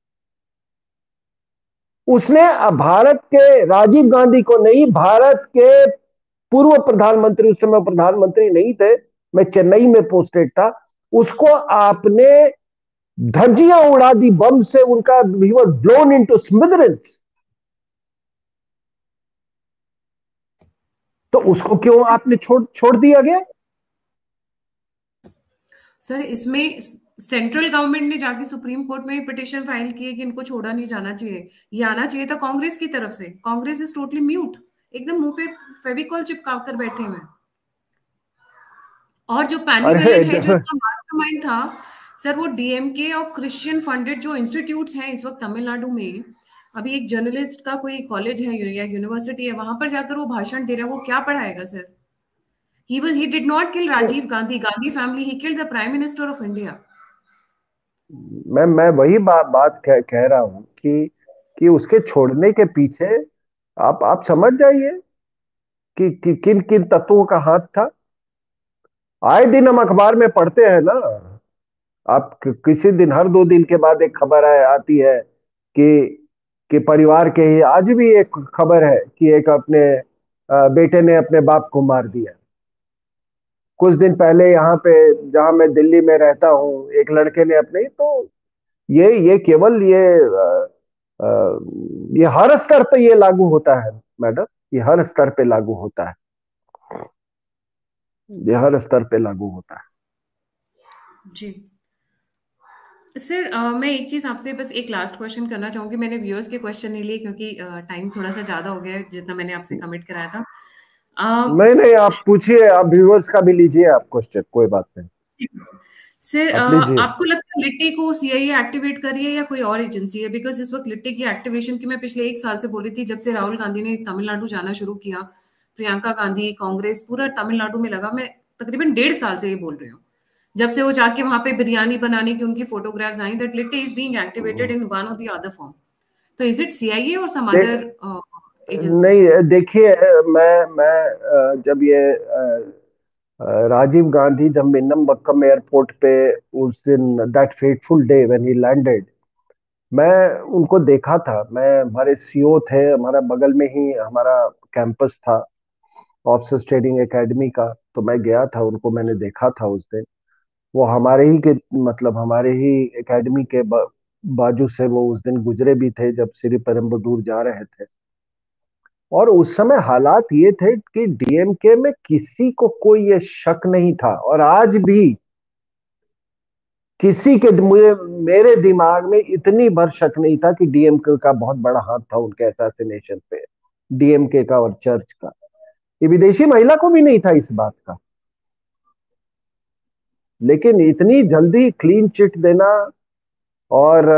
उसने भारत के राजीव गांधी को नहीं, भारत के पूर्व प्रधानमंत्री, उस समय प्रधानमंत्री नहीं थे, मैं चेन्नई में पोस्टेड था, उसको आपने धज्जियां उड़ा दी बम से, उनका ही वॉज ब्लोन इनटू स्मिदरेंस। तो उसको क्यों आपने छोड़ छोड़ दिया गया? सर इसमें सेंट्रल गवर्नमेंट ने जाके सुप्रीम कोर्ट में पिटिशन फाइल की है कि इनको छोड़ा नहीं जाना चाहिए। ये आना चाहिए था कांग्रेस की तरफ से। कांग्रेस इज टोटली म्यूट, एकदम मुंह पे फेविकॉल चिपका कर बैठे हुए हैं। और जो अरे पैनिवेलन है, जो इसका मास्टरमाइंड था, सर वो डीएमके और क्रिश्चियन फंडेड जो इंस्टीट्यूट्स हैं इस वक्त तमिलनाडु में। अभी एक जर्नलिस्ट का कोई कॉलेज है या यूनिवर्सिटी है, वहां पर जाकर वो भाषण दे रहा है, वो क्या पढ़ाएगा sir? He did not kill Rajiv Gandhi, Gandhi family, he killed the Prime Minister of India. मैं वही बात कह रहा हूं कि उसके छोड़ने के पीछे आप समझ जाइए कि किन किन तत्वों का हाथ था। आए दिन हम अखबार में पढ़ते हैं ना। आप किसी दिन, हर 2 दिन के बाद एक खबर आती है कि परिवार के ही, आज भी एक खबर है कि एक अपने बेटे ने अपने बाप को मार दिया। कुछ दिन पहले यहाँ पे, जहां मैं दिल्ली में रहता हूँ, एक लड़के ने अपने, तो ये केवल ये हर स्तर पे ये लागू होता है मैडम। ये हर स्तर पे लागू होता है। ये हर स्तर पे लागू होता है। जी सर, मैं एक चीज आपसे बस एक लास्ट क्वेश्चन करना चाहूंगी। मैंने व्यूअर्स के क्वेश्चन नहीं लिए क्योंकि टाइम थोड़ा सा ज्यादा हो गया है जितना मैंने आपसे कमिट कराया था। नहीं नहीं, आप पूछिए, आप व्यूवर्स का भी लीजिए आप क्वेश्चन, कोई बात नहीं। सर, आप लीजिए। आपको लगता है लिट्टी को सीआईए एक्टिवेट कर रही है या कोई और एजेंसी है? बिकॉज इस वक्त लिट्टी की एक्टिवेशन की मैं पिछले 1 साल से बोली थी, जब से राहुल गांधी ने तमिलनाडु जाना शुरू किया, प्रियंका गांधी, कांग्रेस पूरा तमिलनाडु में लगा। मैं तकरीबन 1.5 साल से ये बोल रही हूँ, जब से वो जाके वहां पे बिरयानी बनाने की उनकी फोटोग्राफ्स आई, that LTTE is being activated in one or the other form. तो is it CIA or some they, other agency? नहीं देखिए, मैं जब ये राजीव गांधी जब मिन्नमबक्कम एयरपोर्ट पे, उस दिन, that fateful day when he landed, मैं उनको देखा था। मैं, हमारे सीओ थे, हमारा बगल में ही हमारा कैंपस था ऑफिसर्स ट्रेनिंग एकेडमी का, तो मैं गया था, उनको मैंने देखा था उस दिन। वो हमारे ही के, मतलब हमारे ही एकेडमी के बाजू से वो उस दिन गुजरे भी थे जब श्री पेरुम्बदूर जा रहे थे। और उस समय हालात ये थे कि डीएमके में किसी को कोई ये शक नहीं था, और आज भी किसी के, मुझे, मेरे दिमाग में इतनी भर शक नहीं था कि डीएमके का बहुत बड़ा हाथ था उनके असैसिनेशन पे, डीएमके का और चर्च का। ये विदेशी महिला को भी नहीं था इस बात का। लेकिन इतनी जल्दी क्लीन चिट देना, और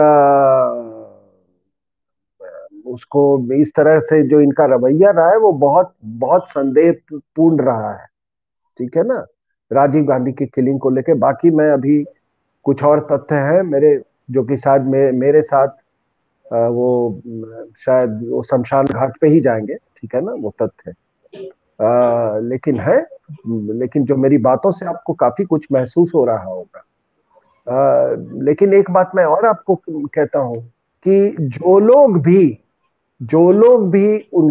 उसको इस तरह से जो इनका रवैया रहा है, वो बहुत बहुत संदेहपूर्ण रहा है। ठीक है ना, राजीव गांधी की किलिंग को लेके। बाकी मैं अभी, कुछ और तथ्य हैं मेरे, जो कि शायद मेरे साथ वो शायद वो शमशान घाट पे ही जाएंगे, ठीक है ना, वो तथ्य लेकिन है। लेकिन जो मेरी बातों से आपको काफी कुछ महसूस हो रहा होगा। लेकिन एक बात मैं और आपको कहता हूं कि जो लोग भी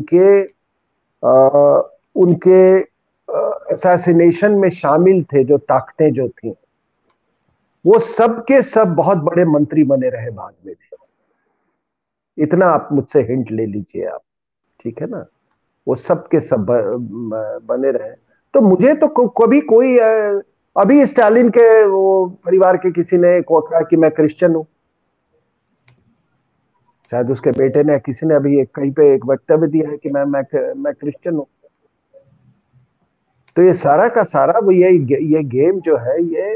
उनके असैसिनेशन में शामिल थे, जो ताकतें जो थी, वो सब के सब बहुत बड़े मंत्री बने रहे बाद में भी। इतना आप मुझसे हिंट ले लीजिए आप, ठीक है ना। वो सब के सब बने रहे। तो मुझे तो कभी कोई अभी स्टालिन के वो परिवार के किसी ने को कहा कि मैं क्रिश्चियन हूं। शायद उसके बेटे ने, किसी ने अभी कहीं पे एक वक्तव्य दिया है कि मैं क्रिश्चियन हूं। तो ये सारा का सारा वो ये गेम जो है, ये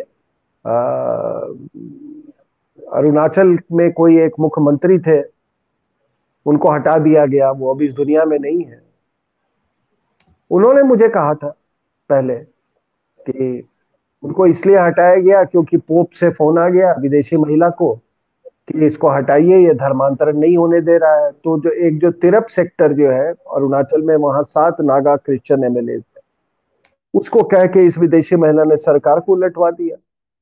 अरुणाचल में कोई एक मुख्यमंत्री थे, उनको हटा दिया गया, वो अभी इस दुनिया में नहीं है। उन्होंने मुझे कहा था पहले कि उनको इसलिए हटाया गया क्योंकि पोप से फोन आ गया विदेशी महिला को कि इसको हटाइए, ये धर्मांतरण नहीं होने दे रहा है। तो जो तिरप सेक्टर जो है अरुणाचल में, वहां 7 नागा क्रिश्चियन एमएलए, उसको कह के इस विदेशी महिला ने सरकार को उलटवा दिया।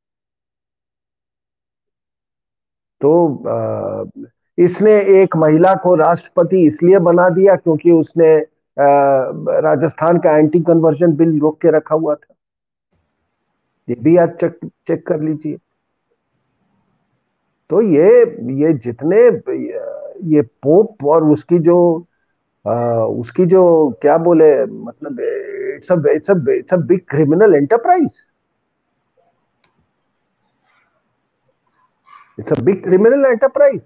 तो इसने एक महिला को राष्ट्रपति इसलिए बना दिया क्योंकि उसने राजस्थान का एंटी कन्वर्जन बिल रोक के रखा हुआ था। ये भी आज चेक चेक कर लीजिए। तो ये जितने ये पोप और उसकी जो क्या बोले, मतलब it's a big criminal enterprise. It's a big criminal enterprise.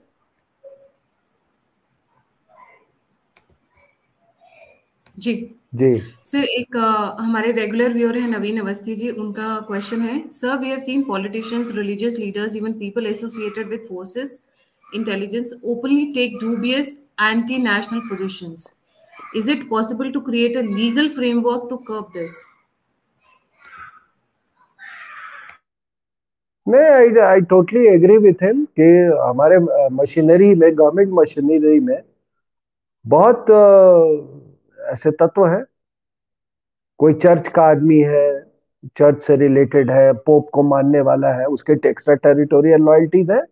जी जी। सर, एक हमारे रेगुलर व्यूअर है नवीन अवस्थी जी, उनका क्वेश्चन है, sir we have seen politicians, religious leaders, even people associated with forces intelligence openly take dubious anti-national positions. Is it possible to create a legal framework to curb this? नहीं, I totally agree with him कि हमारे मशीनरी में, गवर्नमेंट मशीनरी में बहुत ऐसे तत्व हैं। कोई चर्च का आदमी है, चर्च से रिलेटेड है, पोप को मानने वाला है, उसके एक्स्ट्रा टेरिटोरियल लॉयल्टीज है।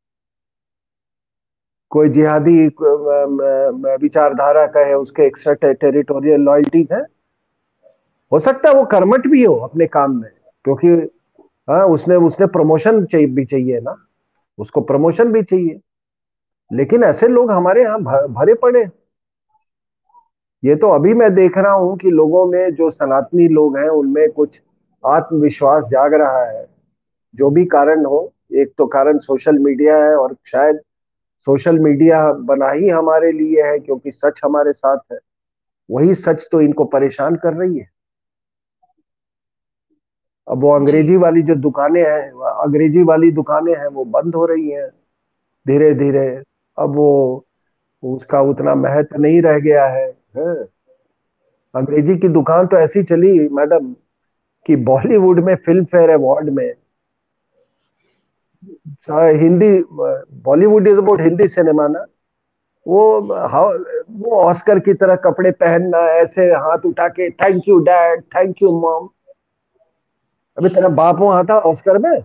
कोई जिहादी विचारधारा का है, उसके एक्स्ट्रा टेरिटोरियल लॉयल्टीज है। हो सकता है वो कर्मठ भी हो अपने काम में, क्योंकि हाँ, उसने उसने प्रमोशन भी चाहिए ना, उसको प्रमोशन भी चाहिए। लेकिन ऐसे लोग हमारे यहाँ भरे पड़े। ये तो अभी मैं देख रहा हूं कि लोगों में, जो सनातनी लोग हैं, उनमें कुछ आत्मविश्वास जाग रहा है। जो भी कारण हो, एक तो कारण सोशल मीडिया है, और शायद सोशल मीडिया बना ही हमारे लिए है क्योंकि सच हमारे साथ है। वही सच तो इनको परेशान कर रही है। अब वो जी अंग्रेजी वाली जो दुकानें हैं, अंग्रेजी वाली दुकानें हैं, वो बंद हो रही हैं धीरे धीरे। अब वो उसका उतना महत्व नहीं रह गया है। अंग्रेजी की दुकान तो ऐसी चली मैडम कि बॉलीवुड में फिल्म फेयर अवार्ड में Hindi, Bollywood is about Hindi cinema ना, वो वो ऑस्कर की तरह कपड़े पहनना, ऐसे हाथ उठा के thank you dad, thank you mom. अभी तेरा बाप वहां था ऑस्कर में?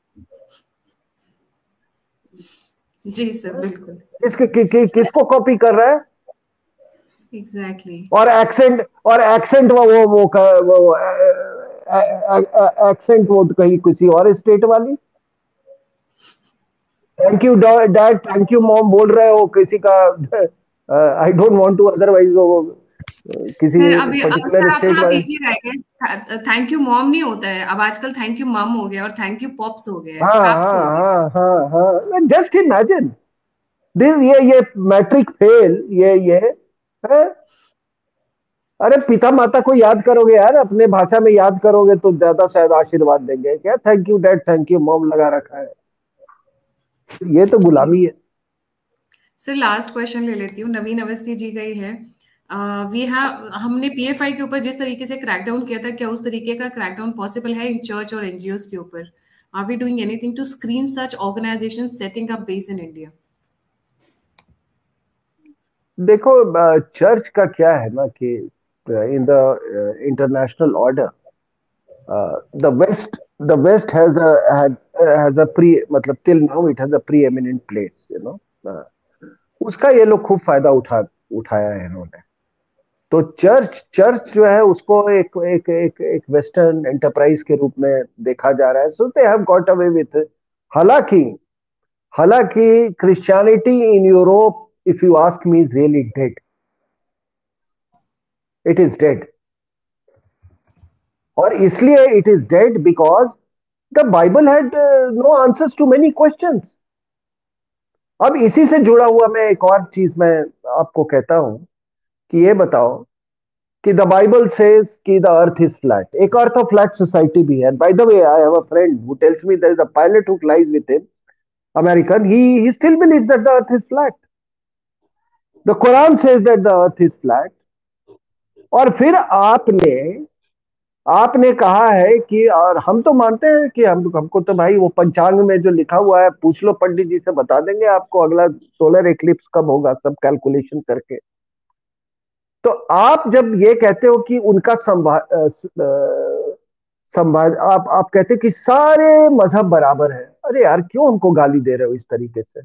जी सर, बिल्कुल सर, किसको कॉपी कर रहा है? एग्जैक्टली। और एक्सेंट वो एक्सेंट वो कहीं किसी और स्टेट वाली। Thank you dad, thank you mom बोल रहे हो किसी का। I don't want to, otherwise वो किसी सर अभी अब पर्टिकुलर सर आप स्टेट थोड़ा वाले। बिजी रह गए, थैंक यू मॉम नहीं होता है अब आजकल, थैंक यू मम हो गया और थैंक यू पॉप्स हो गया है, हाँ पैप्स हाँ हो गया। हाँ हाँ हाँ, जस्ट इमेजिन दिस, ये मैट्रिक फेल, ये है। अरे पिता माता को याद करोगे यार, अपने भाषा में याद करोगे तो ज्यादा शायद आशीर्वाद देंगे। क्या thank you dad, thank you mom लगा रखा है? ये तो जी गुलामी है। सर, लास्ट क्वेश्चन ले लेती हूँ, नवीन अवस्थी जी गई है। वी हैव हमने पीएफआई के ऊपर जिस तरीके से क्रैकडाउन किया था, क्या उस तरीके का क्रैकडाउन पॉसिबल है इन चर्च और एनजीओज के ऊपर? Are we doing anything to screen such organisation setting up base in India? देखो, चर्च का क्या है ना कि in the international order, the west the west has a pre, मतलब till now it has a preeminent place, उसका ये लोग खूब फायदा उठाया है इन्होंने। तो चर्च चर्च जो है उसको एक एक एक एक वेस्टर्न एंटरप्राइज के रूप में देखा जा रहा है। So they have got away with. हालांकि हालांकि Christianity in Europe, if you ask me, is really dead. It is dead. और इसलिए it is dead because the Bible had no answers to many questions. अब इसी से जुड़ा हुआ मैं एक और चीज मैं आपको कहता हूं कि ये बताओ कि द बाइबल सेज कि द अर्थ इज फ्लैट। एक अर्थ ऑफ फ्लैट सोसाइटी भी है। By the way, I have a friend who tells me there is a pilot who flies with him, American, he still believes that the earth is flat. The Quran says that the earth is flat. और फिर आपने कहा है कि, और हम तो मानते हैं कि हमको तो भाई वो पंचांग में जो लिखा हुआ है, पूछ लो पंडित जी से, बता देंगे आपको अगला सोलर एक्लिप्स कब होगा, सब कैलकुलेशन करके। तो आप जब ये कहते हो कि उनका आप कहते हैं कि सारे मजहब बराबर है, अरे यार क्यों हमको गाली दे रहे हो इस तरीके से?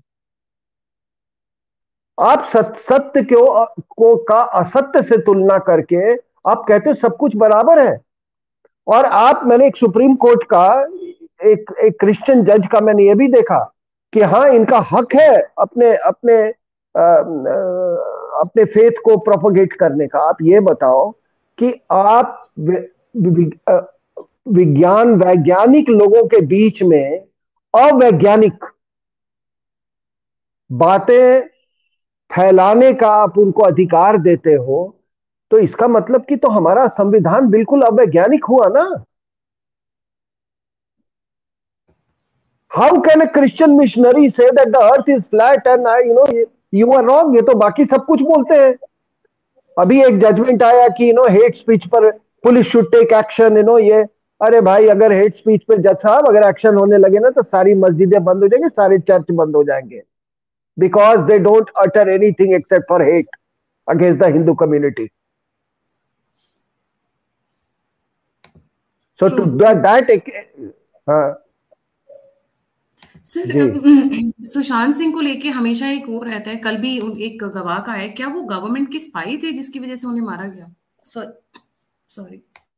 आप सत्य का असत्य से तुलना करके आप कहते हो सब कुछ बराबर है। और मैंने एक सुप्रीम कोर्ट का, एक क्रिश्चियन जज का मैंने ये भी देखा कि हाँ इनका हक है अपने अपने अपने फेथ को प्रोपोगेट करने का। आप ये बताओ कि आप वैज्ञानिक लोगों के बीच में अवैज्ञानिक बातें फैलाने का आप उनको अधिकार देते हो, तो इसका मतलब कि तो हमारा संविधान बिल्कुल अवैज्ञानिक हुआ ना। How can a Christian missionary say that the earth is flat and you are wrong? ये तो बाकी सब कुछ बोलते हैं। अभी एक जजमेंट आया कि हेट स्पीच पर पुलिस शुड टेक एक्शन, ये। अरे भाई, अगर हेट स्पीच पे जज साहब अगर एक्शन होने लगे ना तो सारी मस्जिदें बंद हो जाएंगी, सारे चर्च बंद हो जाएंगे, because they don't utter anything except for hate against the Hindu community. So to that हाँ सर, जी। सुशांत सिंह को लेके हमेशा एक वो रहता है, कल भी एक गवाह का है, क्या वो गवर्नमेंट के स्पाई थे जिसकी वजह से उन्हें मारा गया? Sorry.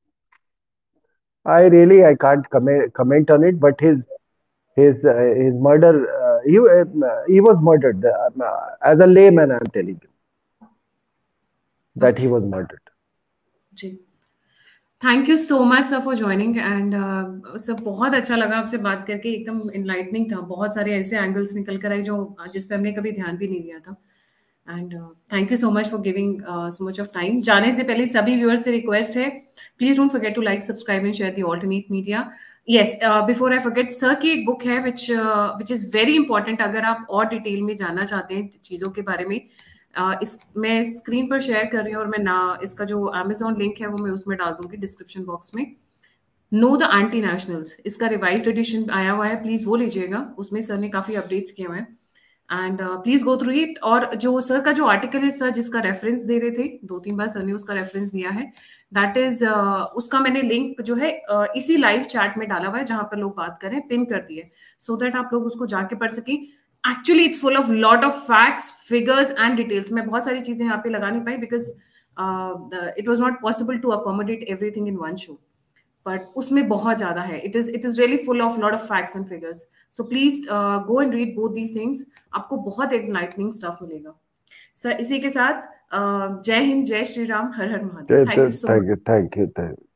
I can't comment on it, but his murder, he was murdered. As a layman, I'm telling you that he okay was murdered. जी। Thank you so much sir for joining and sir, बहुत अच्छा लगा आपसे बात करके, एकदम इनलाइटनिंग था, बहुत सारे ऐसे एंगल्स निकल कर आए जो जिस पे हमने कभी ध्यान भी नहीं दिया था। And thank you so much for giving so much of time. जाने से पहले सभी व्यूअर्स से रिक्वेस्ट है, please don't forget to like, subscribe and share the alternate media. Yes, before I forget, sir की एक बुक है विच इज वेरी इंपॉर्टेंट, अगर आप और डिटेल में जानना चाहते हैं चीज़ों के बारे में। इस मैं स्क्रीन पर शेयर कर रही हूँ, और मैं ना इसका जो अमेजोन लिंक है वो मैं उसमें डाल दूंगी डिस्क्रिप्शन बॉक्स में। नो द एंटी नेशनल्स, इसका रिवाइज्ड एडिशन आया हुआ है, प्लीज वो लीजिएगा, उसमें सर ने काफी अपडेट्स किए हुए हैं। And please go through it. और जो सर का जो आर्टिकल है, सर जिसका रेफरेंस दे रहे थे, 2-3 बार सर ने उसका रेफरेंस दिया है, दैट इज उसका मैंने लिंक जो है इसी लाइव चैट में डाला हुआ है जहां पर लोग बात कर रहे हैं, पिन कर दिए, सो दैट आप लोग उसको जाके पढ़ सकें। Actually it's full of lot of facts, figures and details. मैं बहुत सारी चीजें यहाँ पे लगा नहीं पाई because it was not possible to accommodate everything in one show, but उसमें बहुत ज्यादा है। It is really full of lot of facts and figures, so please go and read both these things, आपको बहुत एनलाइटनिंग स्टफ मिलेगा। सर, इसी के साथ जय हिंद, जय श्री राम, हर हर Mahadev. Thank you so much. Thank you.